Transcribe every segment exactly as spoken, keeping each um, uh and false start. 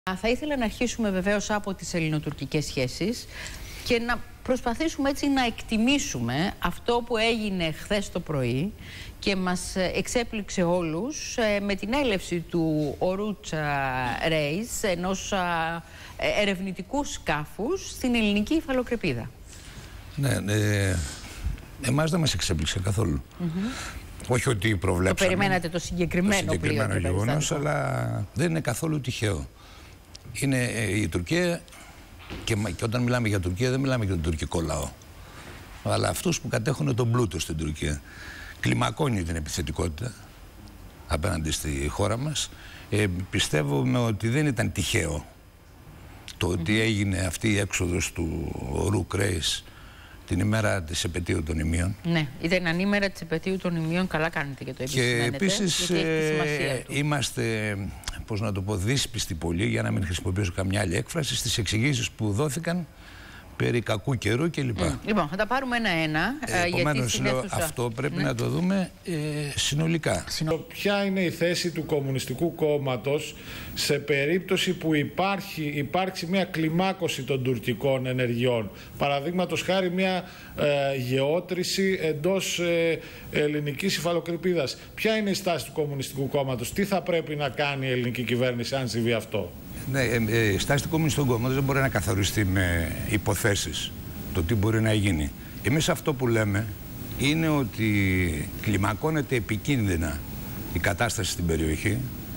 Θα ήθελα να αρχίσουμε βεβαίως από τις ελληνοτουρκικές σχέσεις και να προσπαθήσουμε έτσι να εκτιμήσουμε αυτό που έγινε χθες το πρωί και μας εξέπληξε όλους με την έλευση του Oruç Reis, ενός ερευνητικού σκάφους στην ελληνική υφαλοκρηπίδα. Ναι, ναι, εμάς δεν μας εξέπληξε καθόλου. Mm-hmm. Όχι ότι προβλέψαμε. Το περιμένατε το συγκεκριμένο, το συγκεκριμένο πλοίο, γεγονός, αλλά δεν είναι καθόλου τυχαίο. Είναι ε, η Τουρκία, και, και όταν μιλάμε για Τουρκία δεν μιλάμε για τον τουρκικό λαό, αλλά αυτούς που κατέχουν τον πλούτο στην Τουρκία. Κλιμακώνει την επιθετικότητα απέναντι στη χώρα μας. Ε, πιστεύουμε ότι δεν ήταν τυχαίο το ότι mm-hmm. έγινε αυτή η έξοδος του Oruç Reis την ημέρα της επετείου των Ιμίων. Ναι, ήταν ανήμερα της επετείου των Ιμίων, καλά κάνετε και το επισημαίνετε. Και επίσης ε, είμαστε, πώς να το πω, δύσπιστοι πολύ, για να μην χρησιμοποιήσω καμιά άλλη έκφραση, στις εξηγήσεις που δόθηκαν περί κακού καιρού κλπ. Mm. Λοιπόν, θα τα πάρουμε ένα-ένα. Ε, Επομένως, λέω, αίθουσα... αυτό πρέπει ναι. να το δούμε ε, συνολικά. Ποια είναι η θέση του Κομμουνιστικού Κόμματος σε περίπτωση που υπάρχει, υπάρξει μια κλιμάκωση των τουρκικών ενεργειών? Παραδείγματος χάρη μια ε, γεώτρηση εντός ε, ελληνικής υφαλοκρηπίδας. Ποια είναι η στάση του Κομμουνιστικού Κόμματος? Τι θα πρέπει να κάνει η ελληνική κυβέρνηση αν συμβεί αυτό? Ναι, η στάση του Κομμουνιστικού Κόμματος δεν μπορεί να καθοριστεί με υποθέσεις το τι μπορεί να γίνει. Εμείς αυτό που λέμε είναι ότι κλιμακώνεται επικίνδυνα η κατάσταση στην περιοχή.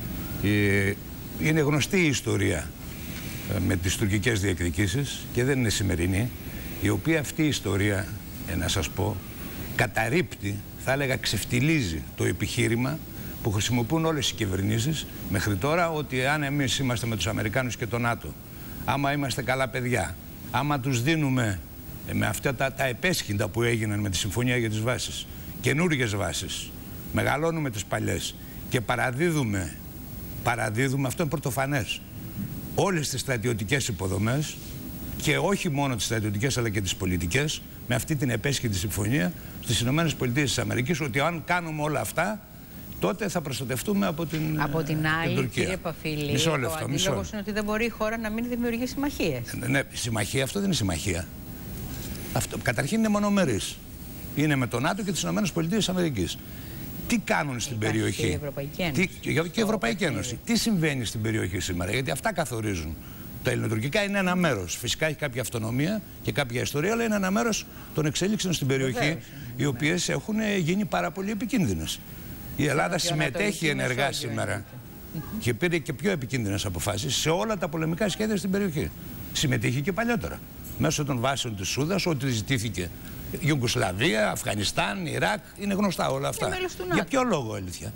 Είναι γνωστή η ιστορία με τις τουρκικές διεκδικήσεις και δεν είναι σημερινή, η οποία αυτή η ιστορία, να σας πω, καταρρίπτει, θα έλεγα ξεφτιλίζει το επιχείρημα που χρησιμοποιούν όλες οι κυβερνήσεις μέχρι τώρα, ότι αν εμείς είμαστε με τους Αμερικάνους και τον ΝΑΤΟ, άμα είμαστε καλά παιδιά, άμα τους δίνουμε με αυτά τα, τα επέσχυντα που έγιναν με τη Συμφωνία για τις Βάσεις, καινούργιες βάσεις, μεγαλώνουμε τις παλιές και παραδίδουμε, παραδίδουμε, αυτό είναι πρωτοφανές, όλες τις στρατιωτικές υποδομές και όχι μόνο τις στρατιωτικές αλλά και τις πολιτικές, με αυτή την επέσχυντη συμφωνία στις Ηνωμένες Πολιτείες της Αμερικής, ότι αν κάνουμε όλα αυτά, τότε θα προστατευτούμε από την, από την, την άλλη, Τουρκία. Κύριε Παφίλη, μισό λεπτό, ο αντίλογος είναι ότι δεν μπορεί η χώρα να μην δημιουργεί συμμαχίες. Ναι, ναι, συμμαχία, αυτό δεν είναι συμμαχία. Αυτό, καταρχήν είναι μονομερής. Είναι με τον ΝΑΤΟ και τις Ηνωμένες Πολιτείες της Αμερικής. Τι κάνουν στην Υπάρχει περιοχή? Και η Ευρωπαϊκή Ένωση. Τι, και η Ευρωπαϊκή Ένωση. Τι συμβαίνει στην περιοχή σήμερα? Γιατί αυτά καθορίζουν. Τα ελληνοτουρκικά είναι ένα μέρος. Φυσικά έχει κάποια αυτονομία και κάποια ιστορία, αλλά είναι ένα μέρος των εξέλιξεων στην περιοχή, βεβαίως, οι οποίες έχουν γίνει πάρα πολύ επικίνδυνες. Η Ελλάδα συμμετέχει ενεργά σήμερα και πήρε και πιο επικίνδυνες αποφάσεις σε όλα τα πολεμικά σχέδια στην περιοχή. Συμμετείχε και παλιότερα μέσω των βάσεων της Σούδας, ό,τι ζητήθηκε. Ιουγκοσλαβία, Αφγανιστάν, Ιράκ, είναι γνωστά όλα αυτά. Για ποιο λόγο, αλήθεια?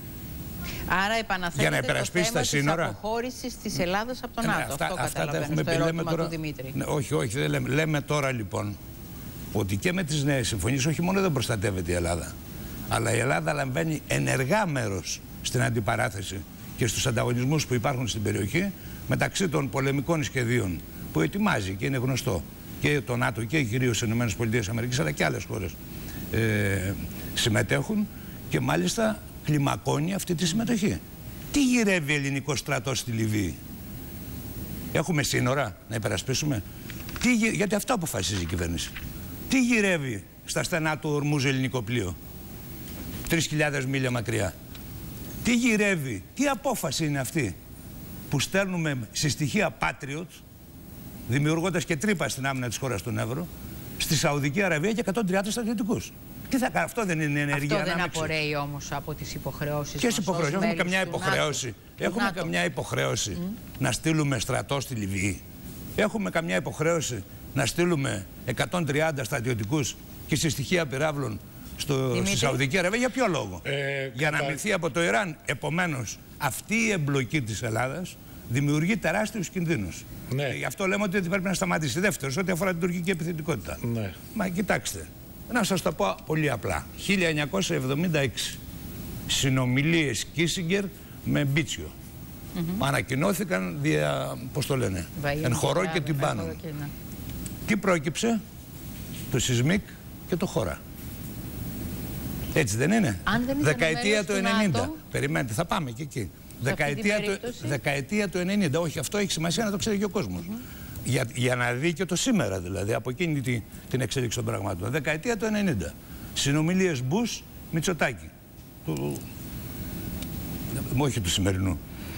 Άρα επαναθέτεται το θέμα τα σύνορα. της αποχώρησης της Ελλάδας από τον ναι, ΝΑΤΟ. Αυτά, αυτό αυτά τα έχουμε στο πει. Λέμε τώρα, του Δημήτρη. Ναι, όχι, όχι, δεν λέμε. Λέμε τώρα λοιπόν ότι και με τις νέες συμφωνίες όχι μόνο δεν προστατεύεται η Ελλάδα, αλλά η Ελλάδα λαμβάνει ενεργά μέρος στην αντιπαράθεση και στους ανταγωνισμούς που υπάρχουν στην περιοχή μεταξύ των πολεμικών σχεδίων που ετοιμάζει και είναι γνωστό και το ΝΑΤΟ και κυρίως οι Ηνωμένες Πολιτείες Αμερικής, αλλά και άλλες χώρες ε, συμμετέχουν και μάλιστα κλιμακώνει αυτή τη συμμετοχή. Τι γυρεύει ελληνικό στρατό στη Λιβύη? Έχουμε σύνορα να υπερασπίσουμε? Τι, γιατί αυτό αποφασίζει η κυβέρνηση. Τι γυρεύει στα στενά του Ορμούζ ελληνικό πλοίο τρεις χιλιάδες μίλια μακριά? Τι γυρεύει, τι απόφαση είναι αυτή που στέλνουμε σε στοιχεία Patriot, δημιουργώντας και τρύπα στην άμυνα της χώρας του Εύρω, στη Σαουδική Αραβία και εκατόν τριάντα στρατιωτικούς? Τι θα κάνει, αυτό δεν είναι ενεργεία αυτό ανάμειξη? Αυτό δεν απορρέει όμως από τις υποχρεώσεις? Ποιες υποχρεώσεις? Έχουμε καμιά υποχρέωση? Έχουμε ΝΑΤΟ. καμιά υποχρέωση mm. να στείλουμε στρατό στη Λιβύη? Έχουμε καμιά υποχρέωση να στείλουμε εκατόν τριάντα στρατιωτικούς και σε στοιχεία πυράβλων στο, στη Σαουδική Αραβία? Για ποιο λόγο? Ε, για κατα... να μυθεί από το Ιράν. Επομένως, αυτή η εμπλοκή της Ελλάδας δημιουργεί τεράστιους κινδύνους. Ναι. Γι' αυτό λέμε ότι πρέπει να σταματήσει. Δεύτερος, ό,τι αφορά την τουρκική επιθετικότητα. Ναι. Μα κοιτάξτε, να σας το πω πολύ απλά. χίλια εννιακόσια εβδομήντα έξι συνομιλίες Κίσιγκερ με Μπίτσιο. Mm-hmm. Ανακοινώθηκαν δια, πώς το λένε, εν χορό και την πάνω. Ναι. Τι πρόκυψε? Το Σισμίκ και το Χώρα. Έτσι δεν είναι? Αν δεν Δεκαετία του ενενήντα. Περιμένετε, θα πάμε και εκεί. Δεκαετία του, δεκαετία του ενενήντα, όχι, αυτό έχει σημασία να το ξέρει και ο κόσμος. Mm-hmm. για, για να δει και το σήμερα δηλαδή, από εκείνη την, την εξέλιξη των πραγμάτων. Δεκαετία του ενενήντα. Συνομιλίες Μπούς, Μητσοτάκη. Του, όχι του σημερινού.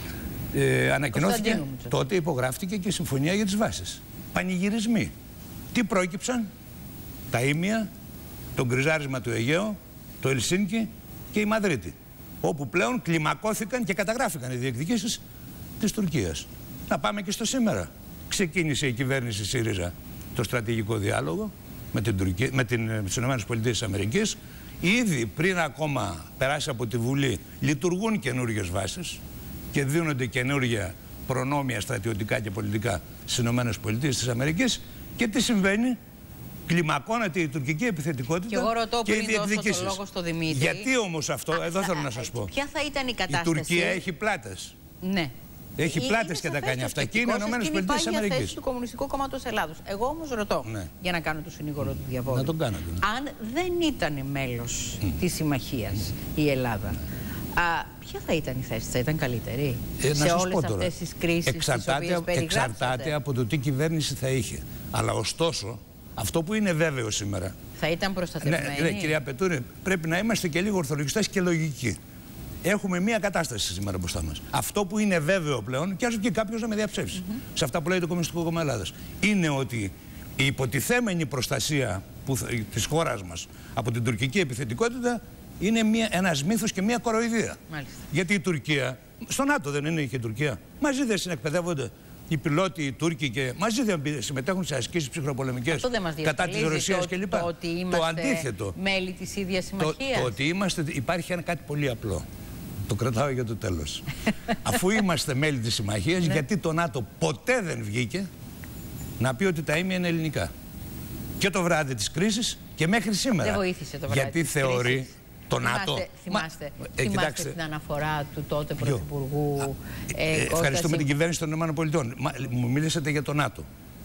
Ε, ανακοινώθηκε, τότε υπογράφτηκε και η συμφωνία για τις βάσεις. Πανηγυρισμοί. Τι πρόκυψαν? Τα Ήμια, το γκριζάρισμα του Αιγαίου, το Ελσίνκι και η Μαδρίτη. Όπου πλέον κλιμακώθηκαν και καταγράφηκαν οι διεκδικήσεις της Τουρκίας. Να πάμε και στο σήμερα. Ξεκίνησε η κυβέρνηση ΣΥΡΙΖΑ το στρατηγικό διάλογο με, την Τουρκία, με, την, με τις ΗΠΑ. Ήδη πριν ακόμα περάσει από τη Βουλή λειτουργούν καινούργιες βάσεις και δίνονται καινούργια προνόμια στρατιωτικά και πολιτικά στις ΗΠΑ. Και τι συμβαίνει? Κλιμακώνεται η τουρκική επιθετικότητα και, εγώ ρωτώ και οι διεκδικήσεις. Το λόγο στο Δημήτρη. Γιατί όμως αυτό, Α, εδώ θα, θέλω να σας πω. Ποια θα ήταν η κατάσταση? Η Τουρκία έχει πλάτες. Ναι. Έχει είναι πλάτες και τα κάνει αυτά. Και είναι οι ΗΠΑ. Είναι η θέση του Κομμουνιστικού Κόμματος Ελλάδος. Εγώ όμως ρωτώ, ναι, για να κάνω το συνήγορο του διαβόλου. Να τον κάνετε. Ναι. Αν δεν ήταν μέλος mm. της συμμαχίας η Ελλάδα, α, ποια θα ήταν η θέση? Θα ήταν καλύτερη ε, σε όλες αυτές τις κρίσεις εξαρτάται, τις οποίες εξαρτάται από το τι κυβέρνηση θα είχε. Αλλά ωστόσο, αυτό που είναι βέβαιο σήμερα. Θα ήταν προστατευμένη. Ναι, ναι, κυρία Πετούρη, πρέπει να είμαστε και λίγο ορθολογιστές και λογικοί. Έχουμε μία κατάσταση σήμερα μπροστά μας. Αυτό που είναι βέβαιο πλέον, και ας και κάποιος να με διαψεύσει mm-hmm. σε αυτά που λέει το Κομμουνιστικό Κόμμα Ελλάδας, είναι ότι η υποτιθέμενη προστασία που, της χώρας μας από την τουρκική επιθετικότητα είναι μία, ένας μύθος και μία κοροϊδία. Μάλιστα. Γιατί η Τουρκία, στο ΝΑΤΟ δεν είναι και η Τουρκία, μαζί δεν συνεκπαιδεύονται οι πιλότοι, οι Τούρκοι και μαζί δεν συμμετέχουν σε ασκήσεις ψυχροπολεμικές κατά της Ρωσίας κλπ. Το, το, το αντίθετο. Μέλη της ίδιας συμμαχίας. Το, το ότι είμαστε, υπάρχει ένα κάτι πολύ απλό. Το κρατάω για το τέλος. Αφού είμαστε μέλη της συμμαχίας, ναι, γιατί το ΝΑΤΟ ποτέ δεν βγήκε να πει ότι τα ίμια είναι ελληνικά. Και το βράδυ της κρίσης και μέχρι σήμερα. Δεν βοήθησε το βράδυ. Γιατί της θεωρεί κρίσης. Το ΝΑΤΟ. Θυμάστε, θυμάστε, Μα, ε, θυμάστε την αναφορά του τότε Πρωθυπουργού. Ε, ε, ευχαριστούμε την κυβέρνηση των ΗΠΑ. Μου μίλησατε για το ΝΑΤΟ.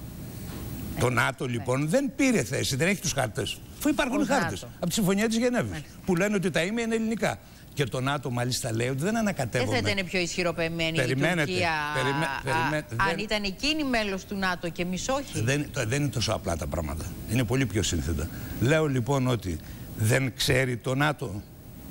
Ε, το ΝΑΤΟ λοιπόν ναι. δεν πήρε θέση, δεν έχει τους χάρτες. Αφού υπάρχουν χάρτες από τη Συμφωνία της Γενέβης που λένε ότι τα ίμια είναι ελληνικά. Και το ΝΑΤΟ μάλιστα λέει ότι δεν ανακατεύομαι. Δεν θα ήταν πιο ισχυροποιημένη η Τουρκία περιμέ, περιμέ, α, δεν, αν ήταν εκείνη μέλος του ΝΑΤΟ και εμείς όχι? Δεν, δεν είναι τόσο απλά τα πράγματα. Είναι πολύ πιο σύνθετα. Λέω λοιπόν ότι δεν ξέρει το ΝΑΤΟ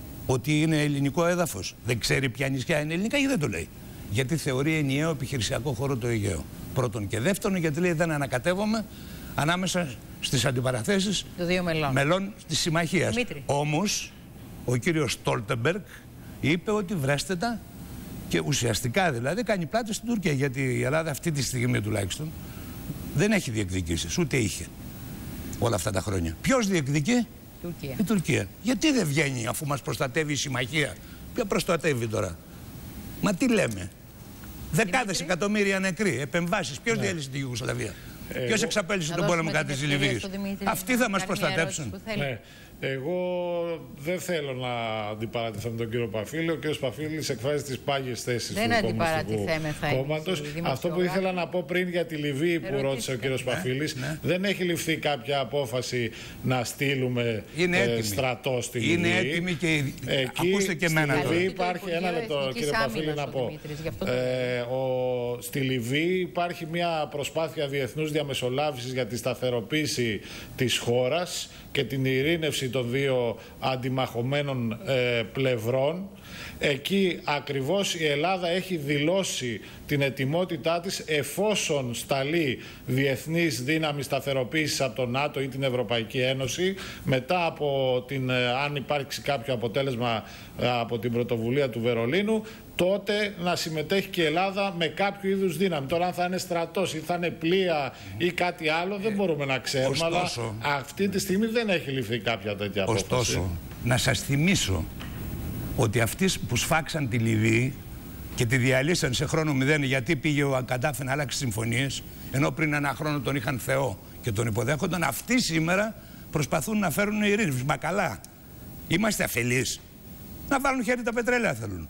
ότι είναι ελληνικό έδαφος. Δεν ξέρει ποια νησιά είναι ελληνικά ή δεν το λέει? Γιατί θεωρεί ενιαίο επιχειρησιακό χώρο το Αιγαίο. Πρώτον και δεύτερον γιατί λέει δεν ανακατεύομαι ανάμεσα στις αντιπαραθέσεις μελών. μελών της συμμαχίας. Όμως ο κύριος Στόλτεμπεργκ είπε ότι βρέστε τα και ουσιαστικά δηλαδή κάνει πλάτες στην Τουρκία, γιατί η Ελλάδα αυτή τη στιγμή τουλάχιστον δεν έχει διεκδικήσεις, ούτε είχε όλα αυτά τα χρόνια. Ποιος διεκδικεί? Τουρκία. Η Τουρκία. Γιατί δεν βγαίνει αφού μας προστατεύει η συμμαχία? Ποια προστατεύει τώρα? Μα τι λέμε? Δεκάδες εκατομμύρια νεκροί, επεμβάσεις. Ποιος ναι. διέλυσε τη Ιουγκοσλαβία? Εγώ... Ποιος εξαπέλυσε τον πόλεμο κατά της Λιβύης? Αυτοί θα μας προστατεύσουν. Ναι. Εγώ δεν θέλω να αντιπαρατηθώ με τον κύριο Παφίλη. Ο κύριος Παφίλης εκφράζει τις πάγιες θέσεις του Κομμουνιστικού Κόμματος. Αυτό που ήθελα να πω πριν για τη Λιβύη που Ερωτήστε. ρώτησε ο κύριος ναι, Παφίλης, ναι. δεν έχει ληφθεί κάποια απόφαση να στείλουμε ε, στρατό στη Λιβύη. Είναι έτοιμη και εκεί, ακούστε και εμένα στη Λιβύη υπάρχει ένα λεπτό, κύριε Παφίλη, να πω. Ε, ο, στη Λιβύη υπάρχει μια προσπάθεια διεθνούς διαμεσολάβησης για τη σταθεροποίηση της χώρας και την ειρήνευση των δύο αντιμαχωμένων ε, πλευρών. Εκεί ακριβώς η Ελλάδα έχει δηλώσει την ετοιμότητά της εφόσον σταλεί διεθνής δύναμη σταθεροποίησης από το ΝΑΤΟ ή την Ευρωπαϊκή Ένωση, μετά από την, αν υπάρξει κάποιο αποτέλεσμα από την πρωτοβουλία του Βερολίνου, τότε να συμμετέχει και η Ελλάδα με κάποιο είδους δύναμη. Τώρα αν θα είναι στρατός ή θα είναι πλοία ή κάτι άλλο δεν μπορούμε να ξέρουμε, ωστόσο, αλλά αυτή τη στιγμή δεν έχει ληφθεί κάποια τέτοια απόφαση. Ωστόσο, να σας θυμίσω ότι αυτοί που σφάξαν τη Λιβύη και τη διαλύσαν σε χρόνο μηδέν γιατί πήγε ο Καντάφη να αλλάξει συμφωνίες, ενώ πριν ένα χρόνο τον είχαν Θεό και τον υποδέχονταν, αυτοί σήμερα προσπαθούν να φέρουν ειρήνη. Μα καλά, είμαστε αφελείς? Να βάλουν χέρι τα πετρέλαια θέλουν.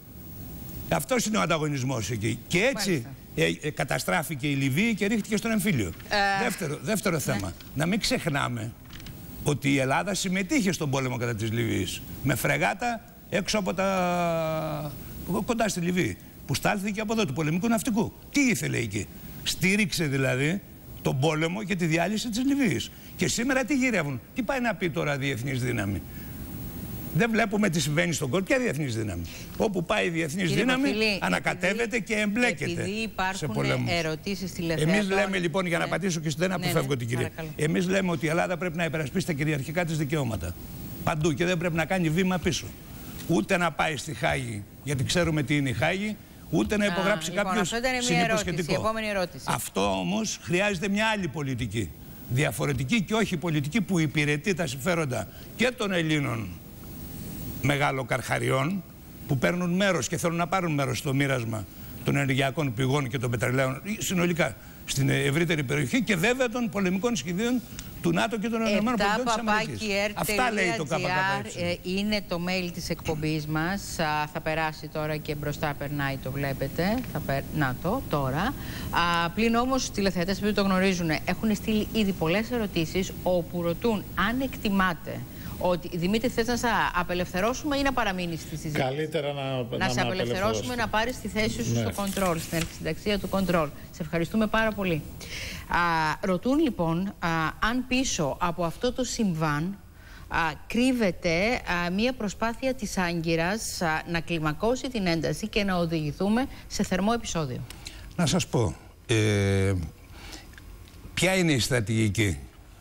Αυτός είναι ο ανταγωνισμός εκεί. Και έτσι ε, ε, καταστράφηκε η Λιβύη και ρίχτηκε στον εμφύλιο. Ε... Δεύτερο, δεύτερο θέμα. Ναι. Να μην ξεχνάμε ότι η Ελλάδα συμμετείχε στον πόλεμο κατά της Λιβύης με φρεγάτα έξω από τα... κοντά στη Λιβύη. που στάλθηκε από εδώ, του πολεμικού ναυτικού. Τι ήθελε εκεί? Στήριξε δηλαδή τον πόλεμο και τη διάλυση της Λιβύης. Και σήμερα τι γυρεύουν? Τι πάει να πει τώρα διεθνής δύναμη? Δεν βλέπουμε τι συμβαίνει στον κόσμο. Ποια διεθνής δύναμη? Όπου πάει η διεθνής δύναμη, Μαφιλή, ανακατεύεται επειδή, και εμπλέκεται σε πολέμους. Ερωτήσεις τηλεθεατών. Εμείς λέμε λοιπόν, για να ναι. πατήσω και δεν αποφεύγω ναι, ναι, την κυρία. Εμείς λέμε ότι η Ελλάδα πρέπει να υπερασπίσει τα κυριαρχικά της δικαιώματα. Παντού, και δεν πρέπει να κάνει βήμα πίσω. Ούτε να πάει στη Χάγη, γιατί ξέρουμε τι είναι η Χάγη, ούτε να υπογράψει λοιπόν, κάποιος συνυποσχετικό. Αυτό όμως χρειάζεται μια άλλη πολιτική. Διαφορετική και όχι πολιτική που υπηρετεί τα συμφέροντα και των Ελλήνων μεγαλοκαρχαριών που παίρνουν μέρος και θέλουν να πάρουν μέρος στο μοίρασμα των ενεργειακών πηγών και των πετρελαίων συνολικά στην ευρύτερη περιοχή, και βέβαια των πολεμικών σχεδίων του ΝΑΤΟ και των ΗΠΑ. Αυτά λέει το ΚΚΕ. Είναι το mail της εκπομπής μας. Θα περάσει τώρα και μπροστά περνάει, το βλέπετε. Θα περ... Να το, τώρα. Α, πλην όμως οι τηλεθεατές, επειδή το γνωρίζουν, έχουν στείλει ήδη πολλές ερωτήσεις όπου ρωτούν αν εκτιμάτε ότι, Δημήτρη, θες να σε απελευθερώσουμε ή να παραμείνεις στη συζήτηση? Καλύτερα να, να, να σε απελευθερώσουμε, να πάρεις τη θέση σου ναι. στο κοντρόλ, στην συνταξία του κοντρόλ. Σε ευχαριστούμε πάρα πολύ. Α, ρωτούν λοιπόν α, αν πίσω από αυτό το συμβάν α, κρύβεται α, μία προσπάθεια της Άγκυρας α, να κλιμακώσει την ένταση και να οδηγηθούμε σε θερμό επεισόδιο. Να σας πω, ε, ποια είναι η στρατηγική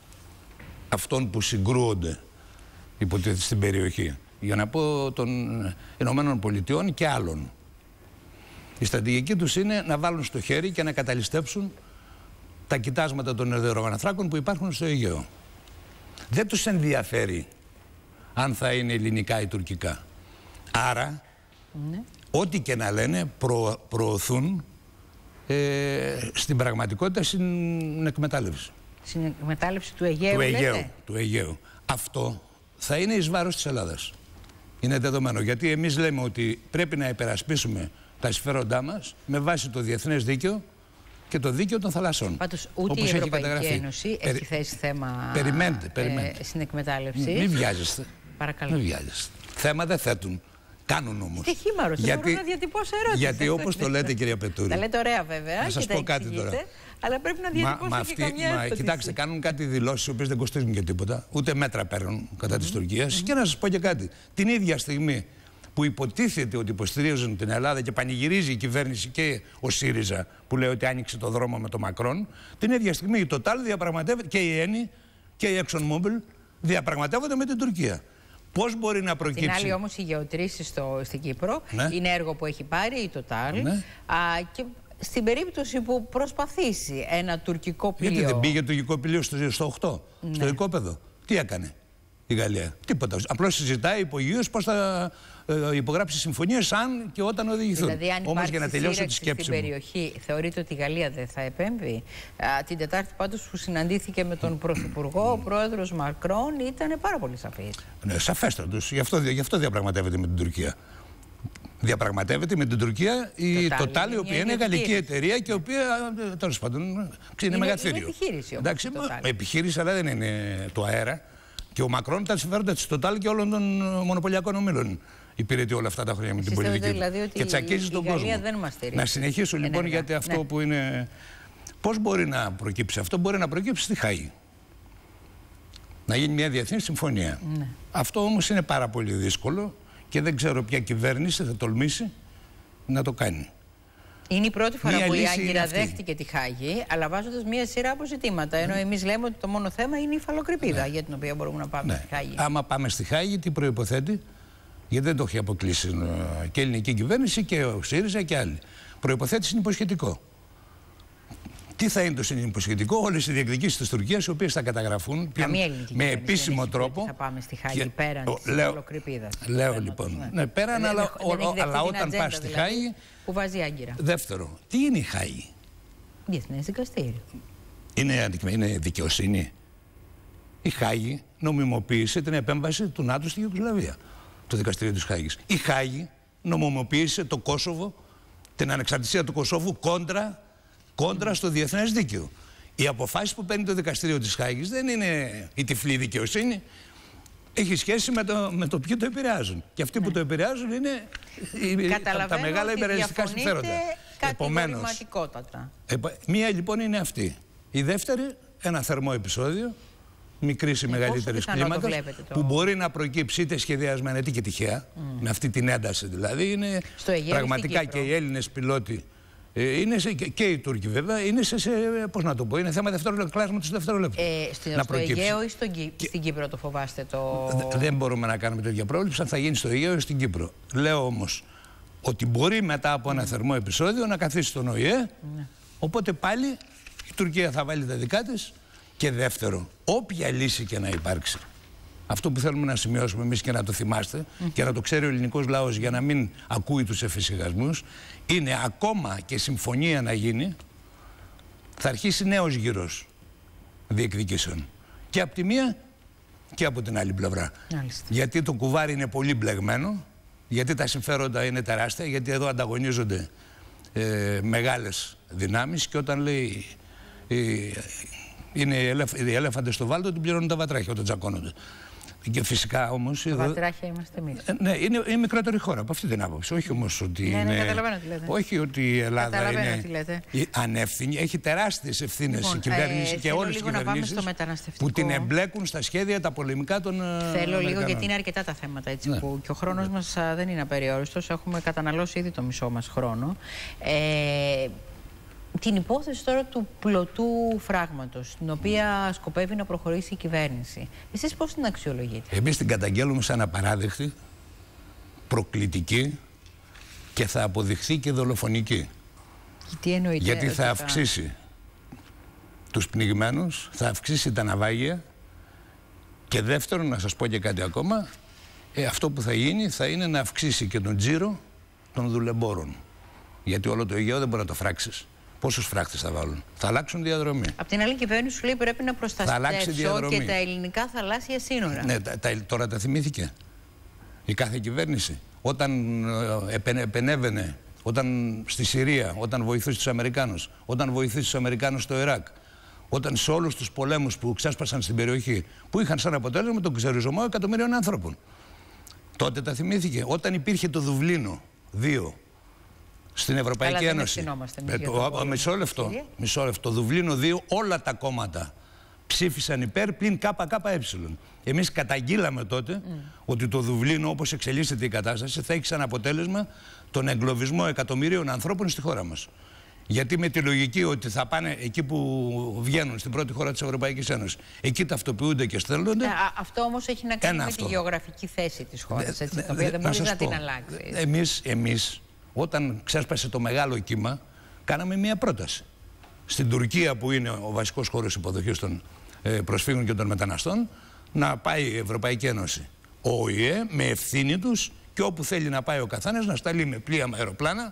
αυτών που συγκρούονται υποτίθεται στην περιοχή, για να πω των Ηνωμένων Πολιτειών και άλλων. Η στρατηγική τους είναι να βάλουν στο χέρι και να καταλυστέψουν τα κοιτάσματα των ερδεροανθράκων που υπάρχουν στο Αιγαίο. Δεν τους ενδιαφέρει αν θα είναι ελληνικά ή τουρκικά. Άρα, ναι. ό,τι και να λένε προ, προωθούν ε, στην πραγματικότητα στην εκμετάλλευση. Στην εκμετάλλευση του Αιγαίου, του Αιγαίου, λέτε? Του Αιγαίου. Αυτό θα είναι εις βάρος της Ελλάδας. Είναι δεδομένο. Γιατί εμείς λέμε ότι πρέπει να υπερασπίσουμε τα συμφέροντά μας με βάση το διεθνές δίκαιο και το δίκαιο των θαλασσών. Πάντως ούτε η Ευρωπαϊκή Ένωση Περι... έχει θέσει θέμα περιμένετε, περιμένετε. Ε, στην εκμετάλλευση. Μην, μην βιάζεστε. Παρακαλώ. Μην βιάζεστε. Θέμα δεν θέτουν. Κάνουν όμως. Και χήμαρος, γιατί, μπορώ να διατυπώσω ερώτηση. Γιατί όπως το λέτε, κυρία Πετούρη. Τα λέτε ωραία βέβαια. Να σας πω κάτι τώρα. Αλλά πρέπει να διατυπώσω μα, και αυτή, καμιά μα, κοιτάξτε, κάνουν κάτι δηλώσεις οι οποίες δεν κοστίζουν και τίποτα. Ούτε μέτρα παίρνουν κατά mm -hmm. της Τουρκίας. Mm -hmm. Και να σας πω και κάτι. Την ίδια στιγμή που υποτίθεται ότι υποστηρίζουν την Ελλάδα και πανηγυρίζει η κυβέρνηση και ο ΣΥΡΙΖΑ που λέει ότι άνοιξε το δρόμο με τον Μακρόν, την ίδια στιγμή η Total διαπραγματεύεται και η Eni και η ExxonMobil διαπραγματεύονται με την Τουρκία. Πώς μπορεί να προκύψει. Την άλλη όμως η γεωτρήση στο, στην Κύπρο ναι. είναι έργο που έχει πάρει η Total ναι. α, και στην περίπτωση που προσπαθήσει ένα τουρκικό πλοίο. Γιατί δεν πήγε το τουρκικό πλοίο στο, στο οκτώ, ναι. στο οικόπεδο. Τι έκανε η Γαλλία? Τίποτα. Απλώς συζητάει υπογείως πώς θα ε, υπογράψει συμφωνίες αν και όταν οδηγηθούν. Δηλαδή, αν όμως για να τελειώσω τη σκέψη στην περιοχή, θεωρείτε ότι η Γαλλία δεν θα επέμβει? Α, την Τετάρτη πάντως που συναντήθηκε με τον Πρωθυπουργό, ο πρόεδρος Μακρόν ήταν πάρα πολύ σαφής. Ναι, σαφέστατος. Γι' αυτό, γι' αυτό διαπραγματεύεται με την Τουρκία. Διαπραγματεύεται με την Τουρκία η Total, η οποία είναι γαλλική εταιρεία και η οποία τέλος πάντων είναι μεγαθύριο. Είναι επιχείρηση όμως. Εντάξει, επιχείρηση, αλλά δεν είναι το αέρα. Και ο Μακρόν τα συμφέροντα της Total και όλων των μονοπωλιακών ομίλων υπηρετεί όλα αυτά τα χρόνια με την πολιτική. Δηλαδή ότι και τσακίζει τον κόσμο. Δεν μας να συνεχίσω λοιπόν ενεργά. Γιατί αυτό ναι. που είναι. Πώς μπορεί να προκύψει αυτό? Μπορεί να προκύψει στη Χάγη. Να γίνει μια διεθνή συμφωνία. Ναι. Αυτό όμως είναι πάρα πολύ δύσκολο και δεν ξέρω ποια κυβέρνηση θα τολμήσει να το κάνει. Είναι η πρώτη φορά μία που η Άγκυρα δέχτηκε τη Χάγη, αλλά βάζοντας μία σειρά από ζητήματα. Ενώ ναι. εμείς λέμε ότι το μόνο θέμα είναι η υφαλοκρηπίδα, ναι. για την οποία μπορούμε να πάμε ναι. στη Χάγη. Άμα πάμε στη Χάγη, τι προϋποθέτει? Γιατί δεν το έχει αποκλείσει και η ελληνική κυβέρνηση και ο ΣΥΡΙΖΑ και άλλοι. Προϋποθέτει συνυποσχετικό. Τι θα είναι το συνυποσχετικό? Όλες οι διεκδικήσεις της Τουρκίας, οι οποίες θα καταγραφούν με επίσημο τρόπο. Θα πάμε στη Χάγη και... πέραν της υφαλοκρηπίδας. Λέω λοιπόν. Ναι, ναι πέραν, δεν, αλλά, δεν, δεν αλλά όταν πας στη δηλαδή, Χάγη. Που βάζει Άγκυρα. Δεύτερο, τι είναι η Χάγη? Διεθνές δικαστήριο. Είναι, είναι δικαιοσύνη. Η Χάγη νομιμοποίησε την επέμβαση του ΝΑΤΟ στη Ιουγκοσλαβία. Το δικαστήριο της Χάγης. Η Χάγη νομιμοποίησε το Κόσοβο, την ανεξαρτησία του Κωσόβου κόντρα, κόντρα mm. στο διεθνές δίκαιο. Οι αποφάσεις που παίρνει το δικαστήριο της Χάγης δεν είναι η τυφλή δικαιοσύνη. έχει σχέση με το, με το ποιοι το επηρεάζουν. Και αυτοί ναι. που το επηρεάζουν είναι τα, τα μεγάλα υπεραλιστικά συμφέροντα. Επομένως, μία λοιπόν είναι αυτή. Η δεύτερη, ένα θερμό επεισόδιο, μικρής ή ε, μεγαλύτερης κλίμακας, το... που μπορεί να προκύψει είτε σχεδιασμένα είτε και τυχαία, mm. με αυτή την ένταση δηλαδή. Είναι πραγματικά και οι Έλληνες πιλότοι, είναι σε, και, και οι Τούρκοι βέβαια, είναι σε, σε, πώς να το πω, είναι θέμα δευτερόλεπτο, κλάσματος δευτερόλεπτου. Ε, στο να στο Αιγαίο ή στον, και... στην Κύπρο το φοβάστε το... Δεν μπορούμε να κάνουμε τέτοια πρόβληψη αν θα γίνει στο Αιγαίο ή στην Κύπρο. Λέω όμως ότι μπορεί μετά από ένα θερμό επεισόδιο να καθίσει στον Ο Η Ε, mm. οπότε πάλι η Τουρκία θα βάλει τα δικά της. Και δεύτερο, όποια λύση και να υπάρξει, αυτό που θέλουμε να σημειώσουμε εμείς και να το θυμάστε mm. και να το ξέρει ο ελληνικός λαός για να μην ακούει τους εφησυχασμούς, είναι ακόμα και συμφωνία να γίνει, θα αρχίσει νέος γύρος διεκδικήσεων. Και από τη μία και από την άλλη πλευρά. Άλιστα. Γιατί το κουβάρι είναι πολύ μπλεγμένο, γιατί τα συμφέροντα είναι τεράστια, γιατί εδώ ανταγωνίζονται ε, μεγάλες δυνάμεις και όταν λέει... Ε, είναι οι, ελεφ... οι ελέφαντες στο βάλτο, την πληρώνουν τα βατράχια όταν τσακώνονται. Και φυσικά όμως. Τα εδώ... βατράχια είμαστε εμείς. Ε, ναι, είναι η μικρότερη χώρα από αυτή την άποψη. Όχι όμως ότι. Ναι, είναι... ναι, καταλαβαίνω τι λέτε. Όχι ότι η Ελλάδα καταλαβαίνω είναι τι λέτε. ανεύθυνη. Έχει τεράστιες ευθύνες λοιπόν, η κυβέρνηση ε, και όλες οι κυβερνήσεις που την εμπλέκουν στα σχέδια τα πολεμικά των. Θέλω λίγο γιατί είναι αρκετά τα θέματα έτσι, ναι. που και ο χρόνος ναι. μας α, δεν είναι απεριόριστος. Έχουμε καταναλώσει ήδη το μισό μας χρόνο. Ε, Την υπόθεση τώρα του πλωτού φράγματος, την οποία σκοπεύει να προχωρήσει η κυβέρνηση. Εσείς πώς την αξιολογείτε? Εμείς την καταγγέλουμε σαν απαράδεκτη, προκλητική και θα αποδειχθεί και δολοφονική. Και τι εννοείται? Γιατί θα αυξήσει θα... τους πνιγμένους, θα αυξήσει τα ναυάγια και δεύτερον, να σας πω και κάτι ακόμα, ε, αυτό που θα γίνει θα είναι να αυξήσει και τον τζίρο των δουλεμπόρων. Γιατί όλο το Αιγαίο δεν μπορεί να το φράξεις. Πόσους φράχτες θα βάλουν? Θα αλλάξουν διαδρομή. Απ' την άλλη κυβέρνηση σου λέει πρέπει να προστατεύσω και τα ελληνικά θαλάσσια σύνορα. Ναι, τα, τα, τώρα τα θυμήθηκε η κάθε κυβέρνηση. Όταν ε, επενέβαινε, όταν στη Συρία, όταν βοηθούσε τους Αμερικάνους, όταν βοηθούσε τους Αμερικάνους στο Ιράκ, όταν σε όλους τους πολέμους που ξέσπασαν στην περιοχή, που είχαν σαν αποτέλεσμα τον ξεριζωμό εκατομμύριων άνθρωπων. Τότε τα θυμήθηκε. Όταν υπήρχε το Δουβλίνο δύο στην Ευρωπαϊκή αλλά Ένωση. Με το, το, μισό λεπτό. Μισό λεπτό. Δουβλίνο δύο, όλα τα κόμματα ψήφισαν υπέρ πλην ΚΚΕ. Εμείς καταγγείλαμε τότε mm. ότι το Δουβλίνο, όπως εξελίσσεται η κατάσταση, θα έχει σαν αποτέλεσμα τον εγκλωβισμό εκατομμυρίων ανθρώπων στη χώρα μας. Γιατί με τη λογική ότι θα πάνε εκεί που βγαίνουν στην πρώτη χώρα της Ευρωπαϊκής Ένωσης, εκεί ταυτοποιούνται και στέλνονται. Ε, αυτό όμως έχει να κάνει με αυτό. Τη γεωγραφική θέση της χώρας, έτσι, το οποίο δεν μπορείς να την αλλάξεις. Εμείς, εμείς όταν ξέσπασε το μεγάλο κύμα, κάναμε μία πρόταση. Στην Τουρκία, που είναι ο βασικός χώρος υποδοχής των προσφύγων και των μεταναστών, να πάει η Ευρωπαϊκή Ένωση, ο Ο Η Ε, με ευθύνη τους και όπου θέλει να πάει ο καθένας να σταλεί με πλοία, με αεροπλάνα.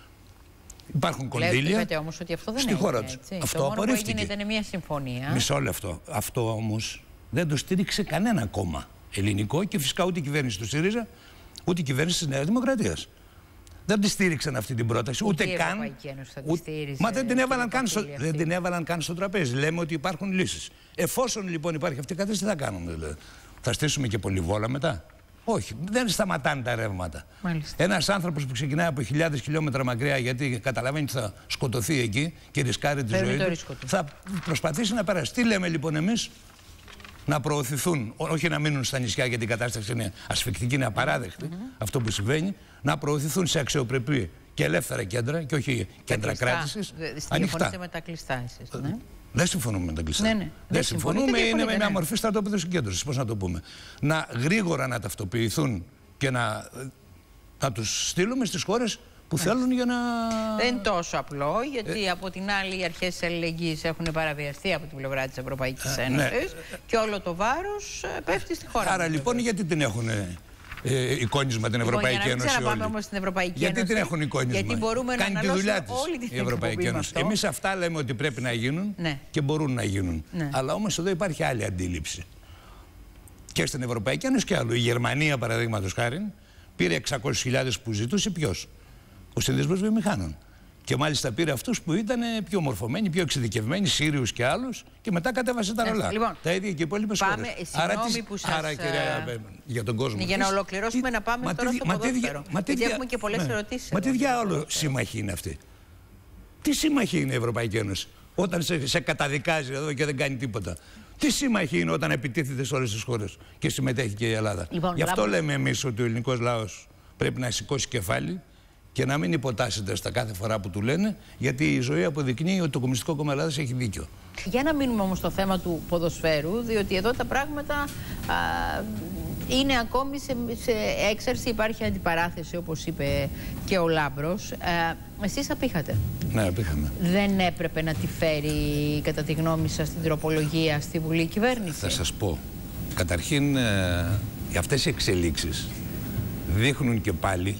Υπάρχουν κονδύλια. Λέτε όμως ότι αυτό δεν στη χώρα τους. Αυτό το μόνο απορρίφθηκε. που έγινε ήταν μια συμφωνία. Μισό λεπτό. Αυτό όμως δεν το στήριξε κανένα κόμμα ελληνικό και φυσικά ούτε η κυβέρνηση του ΣΥΡΙΖΑ, ούτε η κυβέρνηση της Νέας Δημοκρατίας. Δεν τη στήριξαν αυτή την πρόταση, ούτε, ούτε καν. Ούτε... Μα δεν την, έβαλαν καν στο... δεν την έβαλαν καν στο τραπέζι. Λέμε ότι υπάρχουν λύσεις. Εφόσον λοιπόν υπάρχει αυτή η κατάσταση, τι θα κάνουμε, δηλαδή? Θα στήσουμε και πολυβόλα μετά? Όχι, δεν σταματάνε τα ρεύματα. Ένας άνθρωπος που ξεκινάει από χιλιάδες χιλιόμετρα μακριά, γιατί καταλαβαίνει ότι θα σκοτωθεί εκεί και ρισκάρει τη ζωή του, θα προσπαθήσει να περάσει. Τι λέμε λοιπόν εμείς? Να προωθηθούν, όχι να μείνουν στα νησιά γιατί η κατάσταση είναι ασφικτική, είναι απαράδεκτη, mm-hmm. αυτό που συμβαίνει, να προωθηθούν σε αξιοπρεπή και ελεύθερα κέντρα και όχι κέντρα κράτησης. Συμφωνείτε με τα κλειστά εσείς, ναι? Δεν συμφωνούμε με τα κλειστά. Ναι, ναι. Δεν συμφωνούμε, είναι με μια μορφή στρατόπεδου συγκέντρωσης, πώς να το πούμε. Να γρήγορα να ταυτοποιηθούν και να, να τους στείλουμε στις χώρες που θέλουν για να... Δεν είναι τόσο απλό, γιατί ε... από την άλλη οι αρχές της αλληλεγγύης έχουν παραβιαστεί από την πλευρά της Ευρωπαϊκής ε, Ένωσης ναι. και όλο το βάρος πέφτει στη χώρα. Άρα λοιπόν βέβαια. Γιατί την έχουν ε, εικόνισμα την Ευρωπαϊκή λοιπόν, Ένωση? Για να μην ξαναπάμε όμως στην Ευρωπαϊκή γιατί Ένωση. Γιατί την έχουν εικόνισμα? Γιατί μπορούμε Κάνει να τη δουλειά της όλη την η Ευρωπαϊκή Ένωση. Εμείς αυτά λέμε ότι πρέπει να γίνουν ναι. και μπορούν να γίνουν. Ναι. Αλλά όμως εδώ υπάρχει άλλη αντίληψη. Και στην Ευρωπαϊκή Ένωση και άλλο. Η Γερμανία, παραδείγματος χάριν, πήρε εξακόσιες χιλιάδες που ζητούσε ποιος? Ο Συνδεσμός Βιομηχάνων. Και μάλιστα πήρε αυτούς που ήταν πιο μορφωμένοι, πιο εξειδικευμένοι, Σύριους και άλλους, και μετά κατέβασε τα ρολά. Λοιπόν, τα ίδια και οι υπόλοιπες χώρες. Άρα, που σας... άρα κυρία, για τον κόσμο. Για να ολοκληρώσουμε, τι... να πάμε μα τώρα στο ποδόσφαιρο. Γιατί δια... έχουμε και πολλές ναι. ερωτήσεις. Μα τι διάολο σύμμαχοι είναι αυτοί? Τι σύμμαχοι είναι η Ευρωπαϊκή Ένωση όταν σε, σε καταδικάζει εδώ και δεν κάνει τίποτα? Τι σύμμαχοι είναι όταν επιτίθεται σε όλες τις χώρες και συμμετέχει και η Ελλάδα? Λοιπόν, Γι' αυτό λάβω... λέμε εμείς ότι ο ελληνικός λαός πρέπει να σηκώσει κεφάλι και να μην υποτάσσεται στα κάθε φορά που του λένε, γιατί η ζωή αποδεικνύει ότι το Κομμουνιστικό Κόμμα Ελλάδας έχει δίκιο. Για να μείνουμε όμως στο θέμα του ποδοσφαίρου, διότι εδώ τα πράγματα α, είναι ακόμη σε, σε έξαρση, υπάρχει αντιπαράθεση, όπως είπε και ο Λάμπρος. Ε, εσείς απήχατε. Ναι, απήχαμε. Δεν έπρεπε να τη φέρει, κατά τη γνώμη σας, την τροπολογία στη Βουλή κυβέρνηση? Θα σας πω. Καταρχήν, ε, αυτές οι εξελίξεις δείχνουν και πάλι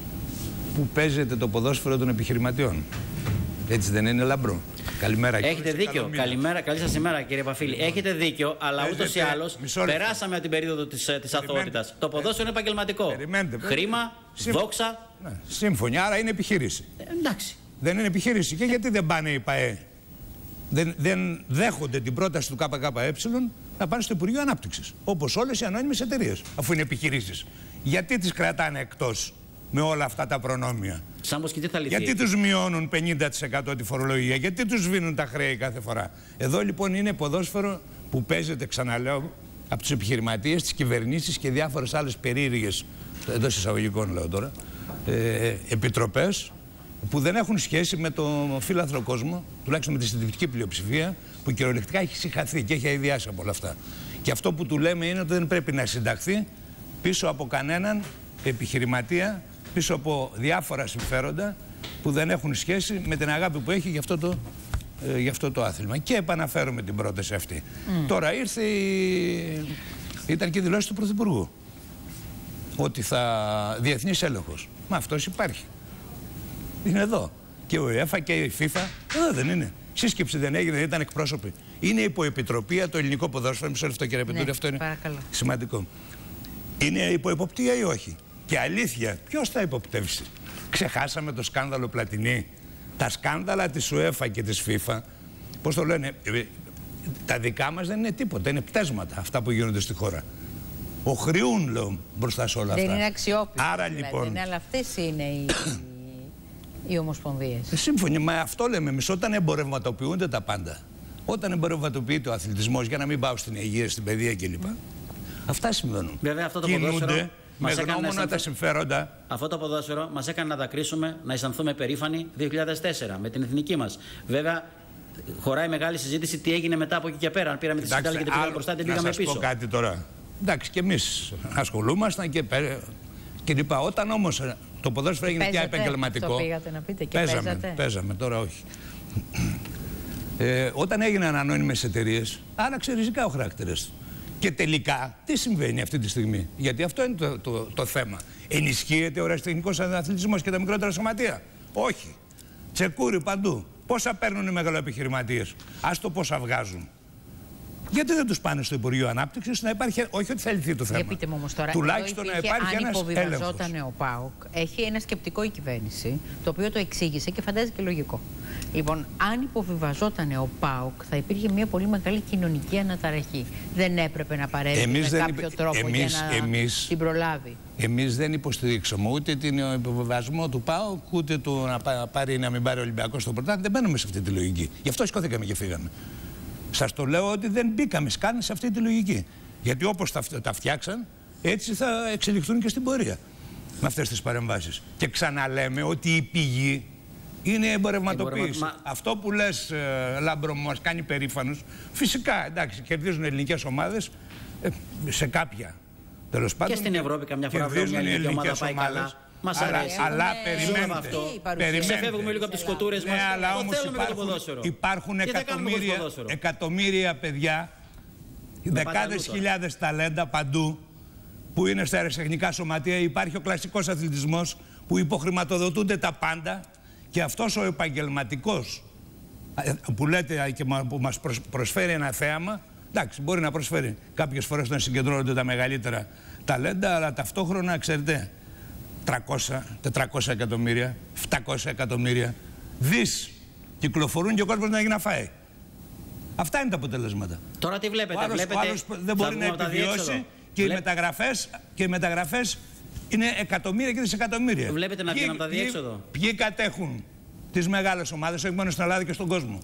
που παίζεται το ποδόσφαιρο των επιχειρηματιών. Έτσι δεν είναι, Λαμπρό? Καλημέρα. Έχετε δίκιο. Καλημέρα, καλή σας ημέρα, κύριε Παφίλη. Έχετε δίκιο, αλλά ούτως ή άλλως περάσαμε από την περίοδο της, της αθωότητας. Το ποδόσφαιρο είναι επαγγελματικό. Περιμένετε, Χρήμα, Σύμφω... δόξα. Ναι, σύμφωνοι, άρα είναι επιχείρηση. Ε, εντάξει. Δεν είναι επιχείρηση. Και γιατί δεν πάνε οι ΠΑΕ? Δεν, δεν δέχονται την πρόταση του ΚΚΕ να πάνε στο Υπουργείο Ανάπτυξης. Όπως όλες οι ανώνυμες εταιρείες, αφού είναι επιχειρήσεις. Γιατί τις κρατάνε εκτός με όλα αυτά τα προνόμια? Σαν και τι θα λυθεί? Γιατί τους μειώνουν πενήντα τοις εκατό τη φορολογία? Γιατί τους σβήνουν τα χρέη κάθε φορά? Εδώ λοιπόν είναι ποδόσφαιρο που παίζεται, ξαναλέω, από τους επιχειρηματίες, τις κυβερνήσεις και διάφορες άλλες περίεργες, εντός εισαγωγικών λέω τώρα, ε, επιτροπές που δεν έχουν σχέση με το φύλαθρο κόσμο, τουλάχιστον με τη συντηρητική πλειοψηφία, που κυριολεκτικά έχει συγχαθεί και έχει αηδιάσει από όλα αυτά. Και αυτό που του λέμε είναι ότι δεν πρέπει να συνταχθεί πίσω από κανέναν επιχειρηματία, πίσω από διάφορα συμφέροντα που δεν έχουν σχέση με την αγάπη που έχει για αυτό το, ε, για αυτό το άθλημα. Και επαναφέρομαι την πρόταση αυτή. Mm. Τώρα ήρθε η... ήταν και η δηλώση του Πρωθυπουργού ότι θα διεθνής έλεγχος. Μα αυτός υπάρχει. Είναι εδώ. Και ο UEFA και η FIFA εδώ δεν είναι. Σύσκεψη δεν έγινε, δεν ήταν εκπρόσωποι. Είναι υποεπιτροπή το ελληνικό ποδόσφαιρο. Μισό λεπτό, κύριε Πετούρη, ναι, αυτό είναι παρακαλώ. Σημαντικό. Είναι υποεποπτεία ή όχι? Και αλήθεια, ποιος θα υποπτεύσει? Ξεχάσαμε το σκάνδαλο Πλατινί? Τα σκάνδαλα της UEFA και της FIFA, πώς το λένε, τα δικά μας δεν είναι τίποτα, είναι πτέσματα αυτά που γίνονται στη χώρα. Οχριούν, λέω, μπροστά σε όλα δεν αυτά. Δεν είναι αξιόπιστο. Άρα δηλαδή, λοιπόν. Ναι, αλλά αυτές είναι οι, οι ομοσπονδίες. Σύμφωνοι, μα αυτό λέμε εμείς. Όταν εμπορευματοποιούνται τα πάντα, όταν εμπορευματοποιείται ο αθλητισμός, για να μην πάω στην υγεία, στην παιδεία κλπ. Mm. Αυτά συμβαίνουν. Βέβαια, αυτό το κινούνται ποδόσφαιρο με γνώμονα τα συμφέροντα. Αυτό το ποδόσφαιρο μας έκανε να δακρύσουμε, να αισθανθούμε περήφανοι δύο χιλιάδες τέσσερα με την εθνική μας. Βέβαια, χωράει μεγάλη συζήτηση τι έγινε μετά από εκεί και πέρα. Αν πήραμε τη σκητάλη και την πήγαμε μπροστά, την πήγαμε πίσω. Να σας πω κάτι τώρα. Εντάξει, και εμείς ασχολούμασταν και, και λοιπά. Όταν όμως το ποδόσφαιρο έγινε πια επαγγελματικό. Αυτό πήγατε να πείτε και παίζαμε, παίζατε. παίζαμε, τώρα όχι. Ε, όταν έγιναν ανώνυμες εταιρείες, άλλαξε ριζικά ο χαρακτήρας. Και τελικά, τι συμβαίνει αυτή τη στιγμή? Γιατί αυτό είναι το, το, το θέμα. Ενισχύεται ο ερασιτεχνικός αθλητισμός και τα μικρότερα σωματεία? Όχι. Τσεκούρι παντού. Πόσα παίρνουν οι μεγαλοεπιχειρηματίες? Ας το πόσα βγάζουν. Γιατί δεν τους πάνε στο Υπουργείο Ανάπτυξης να υπάρχει, όχι ότι θα λυθεί το θέμα. Για πείτε μου όμως τώρα, τουλάχιστον να υπάρχει ένας έλεγχος. Αν υποβιβαζόταν ο ΠΑΟΚ, έχει ένα σκεπτικό η κυβέρνηση, το οποίο το εξήγησε και φαντάζει και λογικό. Λοιπόν, αν υποβιβαζόταν ο ΠΑΟΚ, θα υπήρχε μια πολύ μεγάλη κοινωνική αναταραχή. Δεν έπρεπε να παρέμβει με κάποιο υπ... τρόπο εμείς, για να εμείς, την προλάβει. Εμείς δεν υποστηρίξαμε ούτε την υποβιβασμό του ΠΑΟΚ, ούτε το να πάρει να μην πάρει ο Ολυμπιακός στο πρωτάθλημα. Δεν μπαίνουμε σε αυτή τη λογική. Γι' αυτό σηκώθηκαμε και φύγαμε. Σας το λέω ότι δεν μπήκαμε καν σε αυτή τη λογική. Γιατί όπως τα, τα φτιάξαν, έτσι θα εξελιχθούν και στην πορεία με αυτές τις παρεμβάσεις. Και ξαναλέμε ότι η πηγή είναι εμπορευματοποίηση. Μα... Αυτό που λες, ε, Λάμπρο, μας κάνει περήφανος. Φυσικά, εντάξει, κερδίζουν ελληνικές ομάδες ε, σε κάποια. Τέλος πάντων. Και στην Ευρώπη καμιά φορά βλέπουμε μια ελληνική ομάδα πάει καλά. Μας αλλά, αρέσει. Αλλά περιμένετε. Αυτό. Περιμένετε. Ξεφεύγουμε λίγο από τις σκοτούρες μας. Ναι, αλλά όμως θέλουμε υπάρχουν, το ποδόσφαιρο. Υπάρχουν εκατομμύρια, εκατομμύρια παιδιά, δεκάδες χιλιάδες ταλέντα παντού, που είναι στα αεροσιτεχνικά σωματεία. Υπάρχει ο κλασικός αθλητισμός που υποχρηματοδοτούνται τα πάντα, και αυτός ο επαγγελματικός που λέτε και που μας προσφέρει ένα θέαμα, εντάξει, μπορεί να προσφέρει κάποιες φορές να συγκεντρώνονται τα μεγαλύτερα ταλέντα, αλλά ταυτόχρονα, ξέρετε, τριακόσια, τετρακόσια εκατομμύρια, επτακόσια εκατομμύρια δις κυκλοφορούν και ο κόσμος να έχει να φάει. Αυτά είναι τα αποτελέσματα. Τώρα τι βλέπετε, ο άλλος, βλέπετε... ο άλλος δεν μπορεί να επιβιώσει και, Βλέ... οι μεταγραφές, και οι μεταγραφές είναι εκατομμύρια και δισεκατομμύρια. Βλέπετε να βγαίνουν από τα διέξοδο. Ποιοι, ποιοι κατέχουν τις μεγάλες ομάδες, όχι μόνο στην Ελλάδα και στον κόσμο.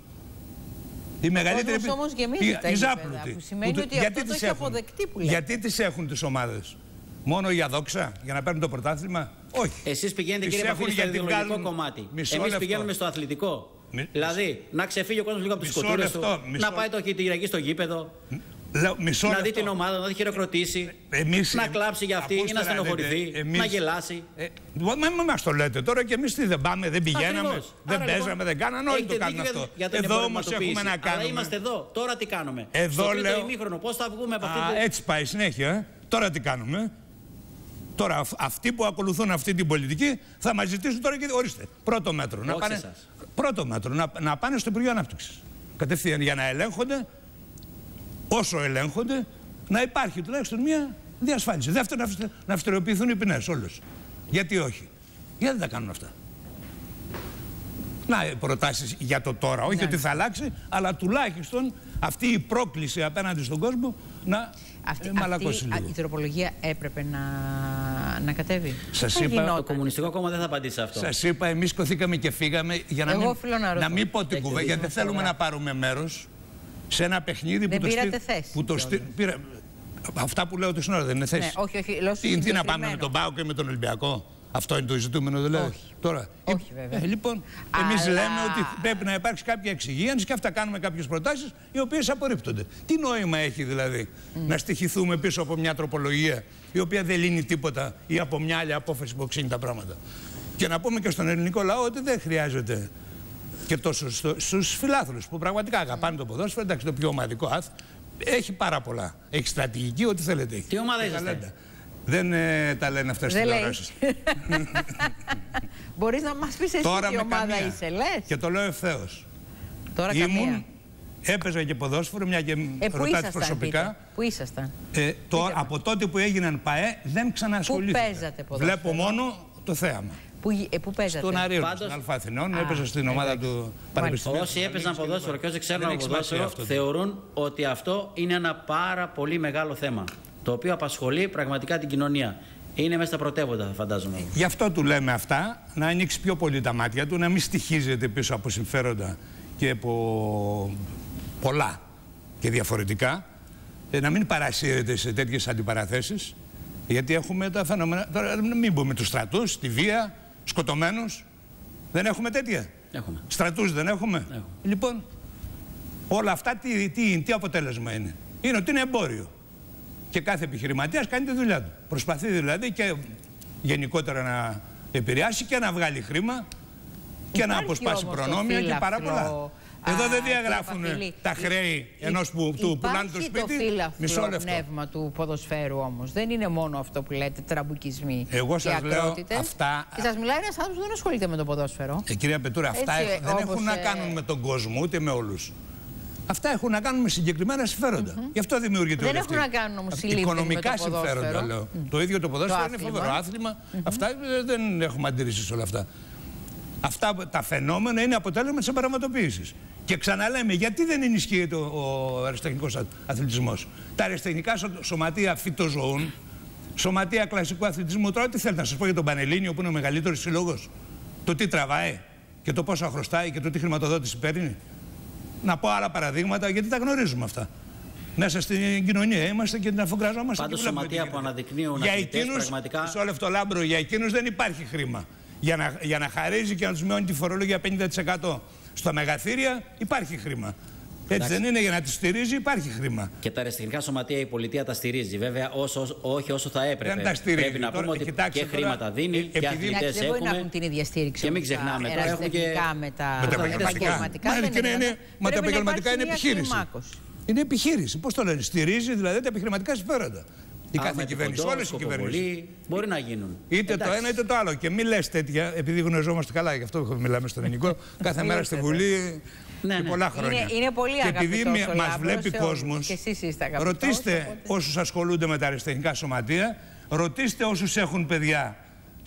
Η μεγαλύτερη. Ο κόσμος όμως γεμίζει τα γήπεδα, που σημαίνει που, ότι αυτό το έχει αποδεκτεί που λέτε. Γιατί τις έχουν τις ομάδες? Μόνο για δόξα, για να παίρνουν το πρωτάθλημα? Όχι. Εσείς πηγαίνετε, κύριε Παπίλη, στο ιδεολογικό βγάλουν... κομμάτι. Εμείς πηγαίνουμε στο αθλητικό. Μη... Δηλαδή, να ξεφύγει ο κόσμος λίγο από τις σκοτούρες του, μισό... να πάει το Κυριακή στο γήπεδο, Λέω, να δει την ομάδα, να τη χειροκροτήσει, εμείς, να κλάψει για αυτή ή να στενοχωρηθεί, εμείς, να γελάσει. Ε, μην μας το λέτε τώρα, και εμείς τι δεν πάμε, δεν πηγαίναμε, Ακριβώς. δεν Άρα, παίζαμε, λοιπόν, δεν κάναμε, όλοι το κάνουν αυτό. Εδώ όμως έχουμε να κάνουμε. Αλλά είμαστε εδώ, τώρα τι κάνουμε? Εδώ στο λέω... ημίχρονο, πώς θα βγούμε από αυτή την... Έτσι πάει συνέχεια, ε. Τώρα τι κάνουμε? Τώρα αυτοί που ακολουθούν αυτή την πολιτική θα μας ζητήσουν τώρα και ορίστε, πρώτο μέτρο. Να πάνε, πρώτο μέτρο, να, να πάνε στο Υπουργείο Ανάπτυξης. Κατευθείαν για να ελέγχονται, όσο ελέγχονται, να υπάρχει τουλάχιστον μια διασφάλιση. Δεύτερον, να αυστηριοποιηθούν οι ποινές όλες. Γιατί όχι? Γιατί δεν τα κάνουν αυτά? Να, προτάσεις για το τώρα. Όχι ναι. ότι θα αλλάξει, αλλά τουλάχιστον αυτή η πρόκληση απέναντι στον κόσμο να αυτή, μαλακώσει αυτή, λίγο. Η τροπολογία έπρεπε να, να κατέβει. Σας είπα, το Κομμουνιστικό Κόμμα δεν θα απαντήσει σε αυτό. Σας είπα, εμείς κοθήκαμε και φύγαμε για να Εγώ μην, να, να μην πω την κουβέντα, γιατί δεν θέλουμε να πάρουμε μέρος σε ένα παιχνίδι δεν που το πήρατε θέση. Που το στή, πήρα, αυτά που λέω το σύνορα δεν είναι θέση. Ναι, όχι, όχι, τι, τι να πάμε με τον ΠΑΟΚ και με τον Ολυμπιακό? Αυτό είναι το ζητούμενο δηλαδή? Όχι. Τώρα, όχι βέβαια. Ε, λοιπόν, αλλά... εμείς λέμε ότι πρέπει να υπάρξει κάποια εξυγίανση και αυτά κάνουμε κάποιες προτάσεις οι οποίες απορρίπτονται. Τι νόημα έχει δηλαδή mm. να στοιχηθούμε πίσω από μια τροπολογία η οποία δεν λύνει τίποτα ή από μια άλλη απόφαση που οξύνει τα πράγματα? Και να πούμε και στον ελληνικό λαό ότι δεν χρειάζεται και τόσο στο, στους φιλάθλους που πραγματικά αγαπάνε το ποδόσφαιρο, εντάξει, το πιο ομαδικό άθλημα, έχει πάρα πολλά. Έχει στρατηγική, ό,τι θέλετε. Έχει. Τι ομάδα είστε? Δεν ε, τα λένε αυτές τις τηλεοράσεις. Μπορείς να μας πεις εσύ τώρα τι ομάδα καμία. είσαι, λες? Και το λέω ευθέως. Τώρα Ήμουν, καμία. Έπαιζα και ποδόσφαιρο, μια και ε, ρωτάτε προσωπικά. Πείτε. Πού ήσασταν? Ε, το, από τότε που έγιναν ΠΑΕ δεν ξανασχολήθηκα. Πού παίζατε ποδόσφαιρο? Βλέπω μόνο το θέαμα. Πού, ε, πού παίζατε? Στον Αρίο, στην Αλφα Αθηνών, έπαιζα στην ομάδα του Πανεπιστημίου. Όσοι έπαιζαν ποδόσφαιρο και όσοι ξέρουν ποδόσφαιρο θεωρούν ότι αυτό είναι ένα πάρα πολύ μεγάλο θέμα, το οποίο απασχολεί πραγματικά την κοινωνία. Είναι μέσα στα πρωτεύοντα, φαντάζομαι. Γι' αυτό του λέμε αυτά, να ανοίξει πιο πολύ τα μάτια του, να μην στοιχίζεται πίσω από συμφέροντα και από πολλά και διαφορετικά, να μην παρασύρεται σε τέτοιες αντιπαραθέσεις, γιατί έχουμε τα φαινόμενα. Τώρα μην πούμε τους στρατούς, τη βία, σκοτωμένους. Δεν έχουμε τέτοια? Έχουμε. Στρατούς δεν έχουμε? έχουμε. Λοιπόν, όλα αυτά τι, τι, τι αποτέλεσμα είναι? Είναι ότι είναι εμπόριο. Και κάθε επιχειρηματίας κάνει τη δουλειά του. Προσπαθεί δηλαδή και γενικότερα να επηρεάσει και να βγάλει χρήμα και υπάρχει να αποσπάσει προνόμια και πάρα πολλά. Εδώ δεν διαγράφουν τα χρέη ενός που του πουλάνε το σπίτι. Υπάρχει το πνεύμα του ποδοσφαίρου όμως. Δεν είναι μόνο αυτό που λέτε τραμπουκισμοί. Εγώ σας λέω αυτά. Και σας μιλάει ένας άνθρωπος που δεν ασχολείται με το ποδόσφαιρο. Ε, κυρία Πετούρα, αυτά έτσι, δεν έχουν ε... να κάνουν με τον κόσμο ούτε με όλους. Αυτά έχουν να κάνουν με συγκεκριμένα συμφέροντα. Mm-hmm. Γι' αυτό δημιουργείται όλη αυτή. Δεν έχουν να κάνουν όμως οικονομικά με το συμφέροντα, λέω. Mm. Το ίδιο το ποδόσφαιρο είναι φοβερό άθλημα. Mm-hmm. Αυτά δεν έχουμε αντιρρήσει σε όλα αυτά. Αυτά τα φαινόμενα είναι αποτέλεσμα της εμπαραματοποίησης. Και ξαναλέμε, γιατί δεν ενισχύεται ο, ο αεραστεχνικός αθλητισμός? Τα αεραστεχνικά σωματεία φυτοζωούν, σωματεία κλασικού αθλητισμού. Τώρα τι θέλετε να σας πω για τον Πανελλήνιο που είναι ο μεγαλύτερος σύλλογος? Το τι τραβάει και το πόσα χρωστάει και το τι χρηματοδότηση παίρνει. Να πω άλλα παραδείγματα, γιατί τα γνωρίζουμε αυτά. Μέσα στην κοινωνία είμαστε και την αφογκραζόμαστε. Πάντως σωματεία που αναδεικνύουν αθλητές πραγματικά. Σε όλο αυτό λάμπρο, για εκείνους δεν υπάρχει χρήμα. Για να, για να χαρίζει και να τους μειώνει τη φορολογία πενήντα τοις εκατό. Στα μεγαθύρια υπάρχει χρήμα. Έτσι εντάξει. Δεν είναι? Για να τη στηρίζει υπάρχει χρήμα. Και τα αεραστεχνικά σωματεία η πολιτεία τα στηρίζει. Βέβαια, όσο, όσο, όχι όσο θα έπρεπε. Δεν τα στηρίζει. Πρέπει να τώρα, πούμε ότι κοιτάξτε, και χρήματα τώρα, δίνει ε, και αθλητές έχουμε. Δεν μπορεί να έχουν την ίδια στήριξη. Και μην ξεχνάμε. Τώρα έχουμε και με τα επαγγελματικά. Μα τα επαγγελματικά είναι επιχείρηση. Είναι επιχείρηση. Πώς το λένε? Στηρίζει δηλαδή τα επιχειρηματικά συμφέροντα. Η Α, κάθε κυβέρνηση, όλες οι κυβερνήσεις. Μπορεί να γίνουν. Είτε εντάξει. Το ένα είτε το άλλο. Και μην λες τέτοια, επειδή γνωριζόμαστε καλά, γι' αυτό μιλάμε στον ελληνικό, κάθε μέρα στη Βουλή ναι, και ναι. πολλά χρόνια. Είναι, είναι πολύ και επειδή μας βλέπει κόσμος, ρωτήστε οπότε... όσους ασχολούνται με τα αεραστεχνικά σωματεία, ρωτήστε όσους έχουν παιδιά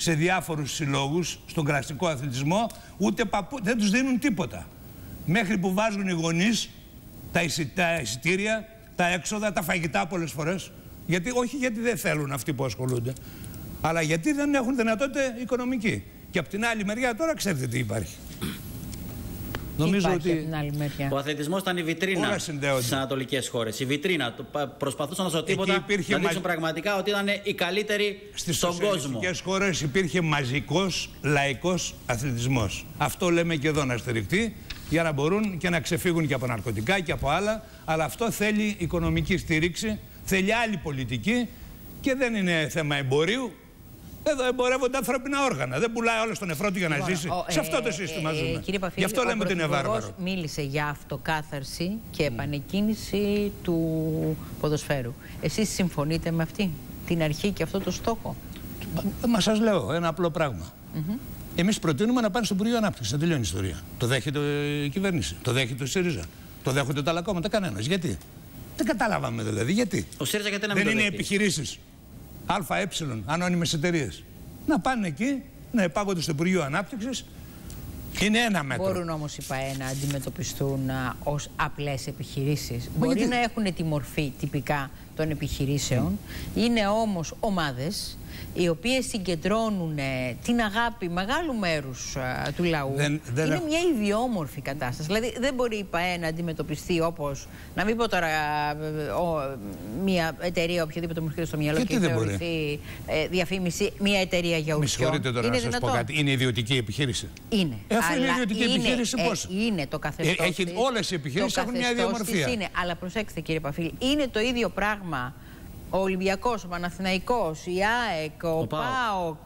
σε διάφορους συλλόγους, στον κλασικό αθλητισμό, ούτε παππού, δεν τους δίνουν τίποτα. Μέχρι που βάζουν οι γονείς τα, εισι, τα εισιτήρια, τα έξοδα, τα φαγητά πολλές φορές. Γιατί, όχι γιατί δεν θέλουν αυτοί που ασχολούνται, αλλά γιατί δεν έχουν δυνατότητα οικονομική. Και από την άλλη μεριά τώρα ξέρετε τι υπάρχει. Νομίζω ότι ο αθλητισμός ήταν η βιτρίνα στις ανατολικές χώρες. Η βιτρίνα. Προσπαθούσαν όσο τίποτα να δείξουν μαζ... πραγματικά ότι ήταν οι καλύτεροι στις στον κόσμο. Στις σοσιαλιστικές χώρες υπήρχε μαζικός λαϊκός αθλητισμός. Αυτό λέμε και εδώ να στηριχτεί, για να μπορούν και να ξεφύγουν και από ναρκωτικά και από άλλα. Αλλά αυτό θέλει οικονομική στήριξη, θέλει άλλη πολιτική και δεν είναι θέμα εμπορίου. Εδώ εμπορεύονται ανθρώπινα όργανα. Δεν πουλάει όλο τον νεφρό του για να λοιπόν, ζήσει. Ο, σε αυτό ε, το σύστημα ε, ζούμε. Κύριε Παφίλη, γι' αυτό λέμε ότι είναι βάρβαρο. Μίλησε για αυτοκάθαρση και επανεκκίνηση mm. του ποδοσφαίρου. Εσείς συμφωνείτε με αυτή την αρχή και αυτό το στόχο? Μα σας λέω ένα απλό πράγμα. Mm-hmm. Εμείς προτείνουμε να πάνε στο Υπουργείο Ανάπτυξης. Να τελειώνει η ιστορία. Το δέχεται η κυβέρνηση. Το δέχεται ο ΣΥΡΙΖΑ. Το δέχονται τα άλλα κόμματα. Κανένας. Γιατί? Δεν καταλάβαμε δηλαδή. Γιατί? Ο ΣΥΡΙΖΑ γιατί να μην δεν είναι επιχειρήσεις. ΑΕ, ανώνυμες εταιρείες. Να πάνε εκεί, να υπάγονται στο Υπουργείο Ανάπτυξης. Είναι ένα μέτρο. Μπορούν όμως οι ΠΑΕ να αντιμετωπιστούν α, ως απλές επιχειρήσεις. Μα Μπορεί γιατί... να έχουν τη μορφή τυπικά των επιχειρήσεων. Mm. Είναι όμως ομάδες οι οποίες συγκεντρώνουν ε, την αγάπη μεγάλου μέρους ε, του λαού. Δεν, δεν είναι μια ιδιόμορφη κατάσταση. Δηλαδή δεν μπορεί η ΠΑΕ να αντιμετωπιστεί όπως, να μην πω τώρα ε, ο, μια εταιρεία οποιαδήποτε μου έρχεται στο μυαλό και, και θεωρηθεί ε, διαφήμιση, μια εταιρεία για ουσιών. Με συγχωρείτε τώρα είναι να σας πω κάτι. Είναι ιδιωτική επιχείρηση. Είναι. Ε, αφού είναι ιδιωτική είναι, επιχείρηση ε, πώς. Είναι το καθεστώς. Ε, έχει, όλες οι επιχειρήσεις έχουν μια ιδιομορφία. Είναι. Αλλά προσέξτε κύριε Παφίλη, είναι το ίδιο πράγμα. Ο Ολυμπιακός, ο Παναθηναϊκός, η ΑΕΚ, ο, ο ΠΑΟΚ,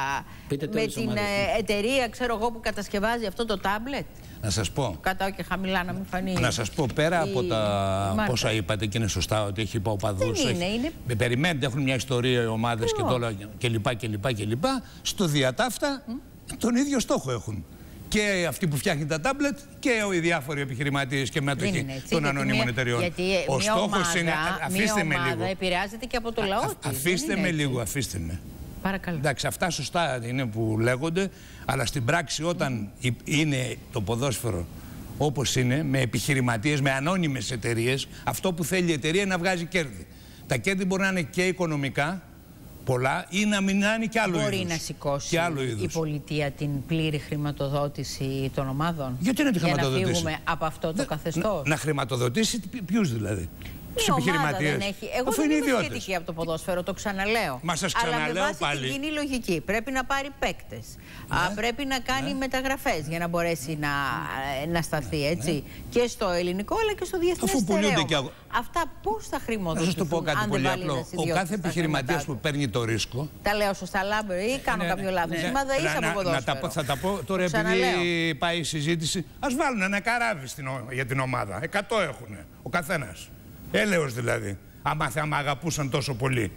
με την ομάδες, ναι. εταιρεία ξέρω εγώ, που κατασκευάζει αυτό το τάμπλετ. Να σας πω. Κατά και χαμηλά να μην φανεί. Να σας πω, πέρα η... από τα η πόσα είπατε και είναι σωστά ότι έχει υποπαδούς. Δεν είναι, έχει... είναι... Με περιμένετε, έχουν μια ιστορία οι ομάδες και τώρα κλπ. κλπ, κλπ. Στο διατάφτα mm. τον ίδιο στόχο έχουν. Και αυτοί που φτιάχνουν τα τάμπλετ και οι διάφοροι επιχειρηματίες και μέτοχοι των ανωνύμων εταιριών. Γιατί ο στόχος είναι. Αφήστε με λίγο. Επηρεάζεται και από το λαό της. Αφήστε με λίγο, αφήστε με. Παρακαλώ. Εντάξει, αυτά σωστά είναι που λέγονται, αλλά στην πράξη όταν mm. είναι το ποδόσφαιρο όπως είναι, με επιχειρηματίες, με ανώνυμες εταιρείες, αυτό που θέλει η εταιρεία είναι να βγάζει κέρδη. Τα κέρδη μπορεί να είναι και οικονομικά. Πολλά ή να μην είναι και άλλο Μπορεί είδους. να σηκώσει η πολιτεία την πλήρη χρηματοδότηση των ομάδων. Γιατί να τη χρηματοδοτήσει? Για να φύγουμε από αυτό το καθεστώς. Να, να χρηματοδοτήσει ποιους δηλαδή? Η ομάδα δεν έχει. Εγώ δεν είμαι σχετική από το ποδόσφαιρο, το ξαναλέω. Μα σας ξαναλέω αλλά με βάση πάλι. την κοινή λογική. Πρέπει να πάρει παίκτες. Ναι. Πρέπει να κάνει ναι. μεταγραφές για να μπορέσει να, να σταθεί έτσι. Ναι. Και στο ελληνικό αλλά και στο διεθνές στερέωμα. Και... Αυτά πώς θα χρηματοδοτηθούν? Να σας το πω κάτι πολύ απλό. Ο κάθε επιχειρηματίας που παίρνει το ρίσκο. Τα λέω σωστά, Λάμπερ, ή κάνω κάποιο λάθος? Η ομάδα ή από ποδόσφαιρο? Θα τα πω τώρα επειδή πάει η συζήτηση. Ας βάλουν ένα καράβι για την ομάδα. Εκατό έχουν ο καθένας. Έλεος δηλαδή, άμα, άμα αγαπούσαν τόσο πολύ.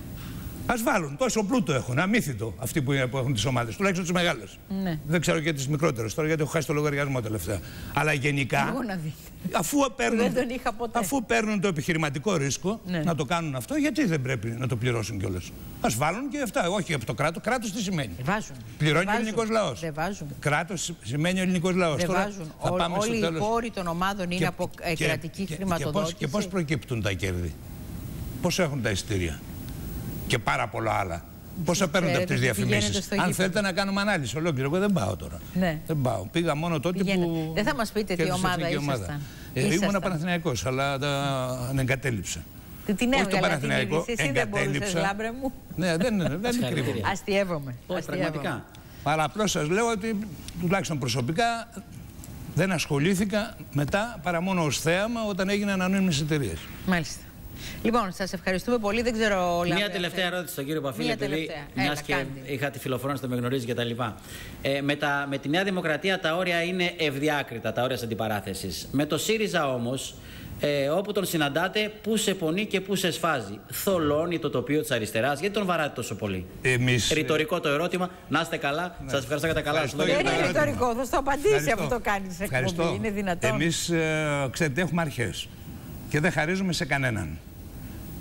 Ας βάλουν, τόσο πλούτο έχουν, αμύθιτο αυτοί που, που έχουν τις ομάδες, τουλάχιστον τις μεγάλες. Ναι. Δεν ξέρω και τις μικρότερες τώρα, γιατί έχω χάσει το λογαριασμό τελευταία. Αλλά γενικά, αφού παίρνουν, δεν τον είχα ποτέ. αφού παίρνουν το επιχειρηματικό ρίσκο ναι. να το κάνουν αυτό, γιατί δεν πρέπει να το πληρώσουν κιόλας? Ας βάλουν και αυτά, όχι από το κράτος. Κράτος τι σημαίνει? Βάζουν. Πληρώνει ο ελληνικός λαός. Δεν βάζουν. Κράτος σημαίνει ο ελληνικός λαός. Δεν βάζουν. Θα πάμε Όλοι οι τέλος... πόροι των ομάδων είναι και, από και, κρατική και, χρηματοδότηση. Και πώς προκύπτουν τα κέρδη? Πώς έχουν τα εισιτήρια? Και πάρα πολλά άλλα. Πόσα παίρνουν αυτές τις διαφημίσεις? Αν θέλετε να κάνουμε ανάλυση ολόκληρη, εγώ δεν πάω τώρα. Ναι. Δεν πάω. Πήγα μόνο τότε Πηγαίνετε. που. Δεν θα μας πείτε τι ομάδα ήσασταν? Ε, ήμουν Παναθηναϊκός, αλλά τα ανεγκατέλειψα. Τι την έβγαλε την είδηση, εσύ δεν μπορούσες, Λάμπρε μου? Ναι, δεν είναι κρύβο. Αστειεύομαι. Πραγματικά. Αλλά απλώς σας λέω ότι τουλάχιστον προσωπικά δεν ασχολήθηκα μετά παρά μόνο ως θέαμα όταν έγιναν ανώνυμες εταιρείες. Μάλιστα. Λοιπόν, σας ευχαριστούμε πολύ. Δεν ξέρω. Μία τελευταία ερώτηση στον κύριο Παφίλη, επειδή μιας και είχα τη φιλοφρόνηση, το με γνωρίζει και τα λοιπά. Ε, με, τα, με τη Νέα Δημοκρατία τα όρια είναι ευδιάκριτα, τα όρια της αντιπαράθεσης. Με το ΣΥΡΙΖΑ όμως, ε, όπου τον συναντάτε, πού σε πονεί και πού σε σφάζει? Θολώνει το τοπίο της αριστεράς? Γιατί τον βαράτε τόσο πολύ? Εμείς... Ρητορικό το ερώτημα. Να είστε καλά. Ναι. Σας ευχαριστώ για τα καλά σας. Δεν είναι ρητορικό, θα στο απαντήσει αφού το κάνεις εκπομπή. Είναι δυνατόν? Εμείς, ε, ξέρετε, έχουμε αρχές και δεν χαρίζουμε σε κανέναν.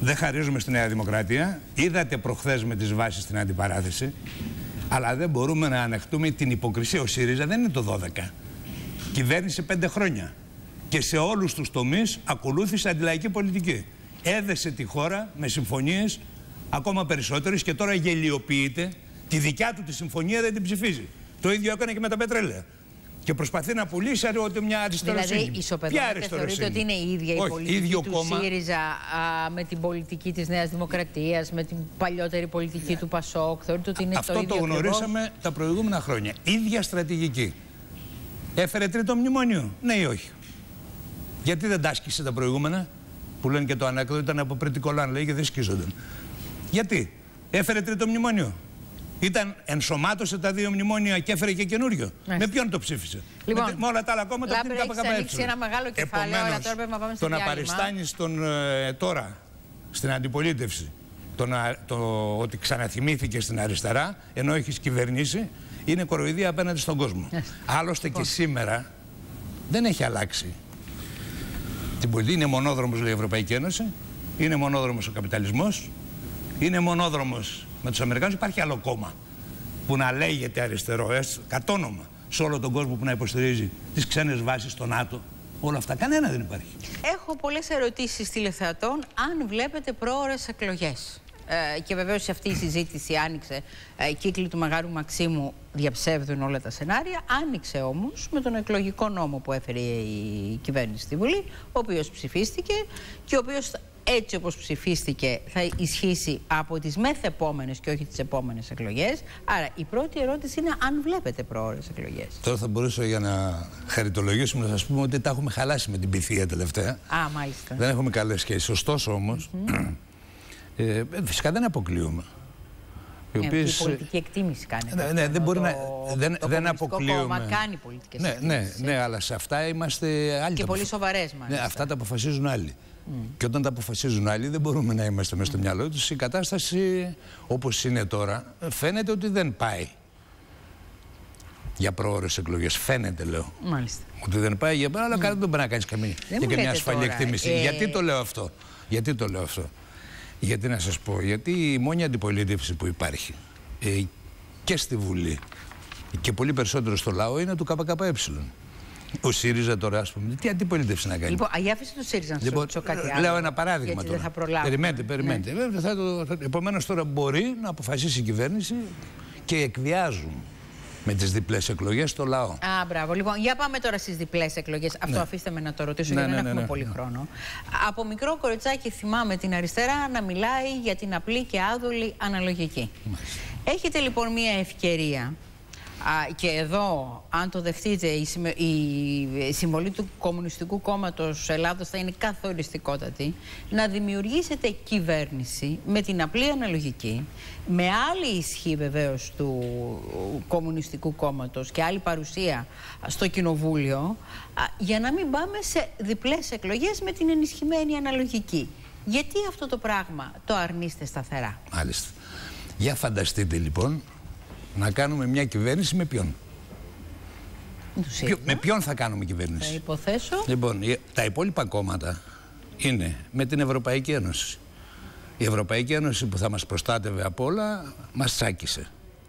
Δεν χαρίζουμε στη Νέα Δημοκρατία. Είδατε προχθές με τις βάσεις στην αντιπαράθεση. Αλλά δεν μπορούμε να ανεχτούμε την υποκρισία. Ο ΣΥΡΙΖΑ δεν είναι το δώδεκα. Κυβέρνησε πέντε χρόνια. Και σε όλους τους τομείς ακολούθησε αντιλαϊκή πολιτική. Έδεσε τη χώρα με συμφωνίες ακόμα περισσότερες και τώρα γελιοποιείται. Τη δικιά του τη συμφωνία δεν την ψηφίζει. Το ίδιο έκανε και με τα πετρέλαια. Και προσπαθεί να πουλήσει ότι μια αριστεροσύνη. Δηλαδή, ισοπεδώνεται, θεωρείτε ότι είναι η ίδια η πολιτική ίδιο του κόμμα. ΣΥΡΙΖΑ α, με την πολιτική της Νέας Δημοκρατίας, με την παλιότερη πολιτική yeah. του ΠΑΣΟΚ. Θεωρείτε ότι είναι Αυτό το ίδιο το γνωρίσαμε ακριβώς τα προηγούμενα χρόνια. Ίδια στρατηγική. Έφερε τρίτο μνημόνιο, ναι ή όχι? Γιατί δεν τα άσκησε τα προηγούμενα, που λένε και το ανέκδοτο, ήταν από πρετικολάν, λέει, και δεν σκίζονταν. Γιατί έφερε τρίτο μνημόνιο? Ήταν, ενσωμάτωσε τα δύο μνημόνια και έφερε και καινούριο. Ναι. Με ποιον το ψήφισε? Λοιπόν, με, με όλα τα άλλα κόμματα από την ΚΚΕ. Έχει ανοίξει ένα μεγάλο κεφάλαιο, αλλά τώρα πρέπει να πάμε στο το να παριστάνεις τον ε, τώρα στην αντιπολίτευση, το, να, το ότι ξαναθυμήθηκε στην αριστερά, ενώ έχεις κυβερνήσει, είναι κοροϊδία απέναντι στον κόσμο. Yes. Άλλωστε λοιπόν. Και σήμερα δεν έχει αλλάξει. Την πολιτική είναι μονόδρομος, λέει η Ευρωπαϊκή Ένωση, είναι μονόδρομος ο καπιταλισμός, είναι μονόδρομος με τους Αμερικάνους. Υπάρχει άλλο κόμμα που να λέγεται αριστερό, κατ' όνομα, σε όλο τον κόσμο, που να υποστηρίζει τις ξένες βάσεις στο ΝΑΤΟ? Όλα αυτά, κανένα δεν υπάρχει. Έχω πολλές ερωτήσεις τηλεθεατών αν βλέπετε πρόωρες εκλογές. Ε, και βεβαίως αυτή η συζήτηση άνοιξε, ε, οι κύκλοι του Μεγάλου Μαξίμου διαψεύδουν όλα τα σενάρια. Άνοιξε όμως με τον εκλογικό νόμο που έφερε η κυβέρνηση στη Βουλή, ο οποίος ψηφίστηκε και ο οποίος, έτσι όπως ψηφίστηκε, θα ισχύσει από τις μεθεπόμενες και όχι τις επόμενες εκλογές. Άρα η πρώτη ερώτηση είναι αν βλέπετε προώρες εκλογές. Τώρα θα μπορούσα, για να χαριτολογήσουμε, να σας πούμε ότι τα έχουμε χαλάσει με την πυθία τελευταία. Α, μάλιστα. Δεν έχουμε καλές σχέσεις. Ωστόσο όμως, mm-hmm. ε, φυσικά δεν αποκλείουμε. Οι οποίες... Η πολιτική εκτίμηση κάνετε. Ναι, ναι, δεν μπορεί το, να. Δεν, το δεν αποκλείουμε. Κόμμα κάνει πολιτικές ναι, εκτιμήσεις. Ναι, ναι, αλλά σε αυτά είμαστε άλλοι. Και πολύ σοβαρές, μάλιστα. Ναι, αυτά τα αποφασίζουν άλλοι. Mm. Και όταν τα αποφασίζουν άλλοι, δεν μπορούμε να είμαστε μέσα στο mm. μυαλό τους. Η κατάσταση όπως είναι τώρα φαίνεται ότι δεν πάει για προώρες εκλογές. Φαίνεται, λέω. Μάλιστα. Ότι δεν πάει για προώρες, αλλά mm. δεν μπορεί να κάνει καμία και μια ασφαλή εκτίμηση. Ε... Γιατί το λέω αυτό? Γιατί το λέω αυτό? Γιατί να σας πω, γιατί η μόνη αντιπολίτευση που υπάρχει ε, και στη Βουλή και πολύ περισσότερο στο λαό είναι του ΚΚΕ. Ο ΣΥΡΙΖΑ τώρα, ας πούμε, τι αντιπολίτευση να κάνει? Λοιπόν, η άφηση του ΣΥΡΙΖΑ να σου ρωτήσω κάτι άλλο. Λέω ένα παράδειγμα γιατί τώρα. Δεν θα προλάβω. Περιμένετε, περιμένετε. Ναι. Θα το, θα, επομένως τώρα μπορεί να αποφασίσει η κυβέρνηση και εκβιάζουν με τις διπλές εκλογές στο λαό. Α, μπράβο. Λοιπόν, για πάμε τώρα στις διπλές εκλογές. Αυτό ναι. αφήστε με να το ρωτήσω, ναι, γιατί ναι, δεν ναι, έχουμε ναι, πολύ ναι. χρόνο. Από μικρό κοριτσάκι θυμάμαι την αριστερά να μιλάει για την απλή και άδολη αναλογική. Μάλιστα. Έχετε λοιπόν μία ευκαιρία. Α, και εδώ, αν το δεχτείτε, η, συμμε... η συμβολή του Κομμουνιστικού Κόμματος Ελλάδος θα είναι καθοριστικότατη, να δημιουργήσετε κυβέρνηση με την απλή αναλογική, με άλλη ισχύ βεβαίως του Κομμουνιστικού Κόμματος και άλλη παρουσία στο Κοινοβούλιο, α, για να μην πάμε σε διπλές εκλογές με την ενισχυμένη αναλογική. Γιατί αυτό το πράγμα το αρνείστε σταθερά? Μάλιστα. Για φανταστείτε λοιπόν να κάνουμε μια κυβέρνηση με ποιον? Ποιο, με ποιον θα κάνουμε κυβέρνηση? Θα υποθέσω. Λοιπόν, τα υπόλοιπα κόμματα είναι με την Ευρωπαϊκή Ένωση. Η Ευρωπαϊκή Ένωση που θα μας προστάτευε από όλα, μας τσάκισε.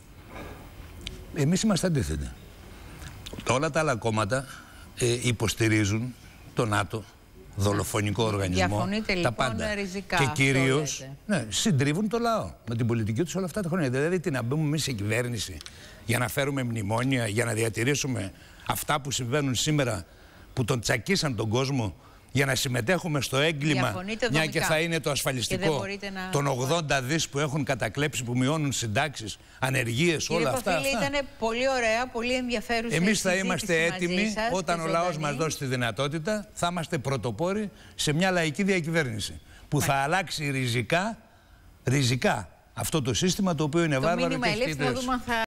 Εμείς είμαστε αντίθετοι. Όλα τα άλλα κόμματα ε, υποστηρίζουν το ΝΑΤΟ, δολοφονικό οργανισμό. Διαφωνείτε λοιπόν τα πάντα. ριζικά? Και κυρίως ναι, συντρίβουν το λαό με την πολιτική τους όλα αυτά τα χρόνια. Δηλαδή, τι να μπούμε εμείς σε κυβέρνηση για να φέρουμε μνημόνια, για να διατηρήσουμε αυτά που συμβαίνουν σήμερα, που τον τσακίσαν τον κόσμο, για να συμμετέχουμε στο έγκλημα, μια και θα είναι το ασφαλιστικό να... των ογδόντα δις που έχουν κατακλέψει, που μειώνουν συντάξεις, ανεργίες, όλα αυτά. Κύριε Παφίλη, ήταν πολύ ωραία, πολύ ενδιαφέρουσα. Εμείς θα είμαστε έτοιμοι, όταν ο λαός μας δώσει τη δυνατότητα, θα είμαστε πρωτοπόροι σε μια λαϊκή διακυβέρνηση που θα αλλάξει ριζικά, ριζικά αυτό το σύστημα, το οποίο είναι βάρβαρο και έχει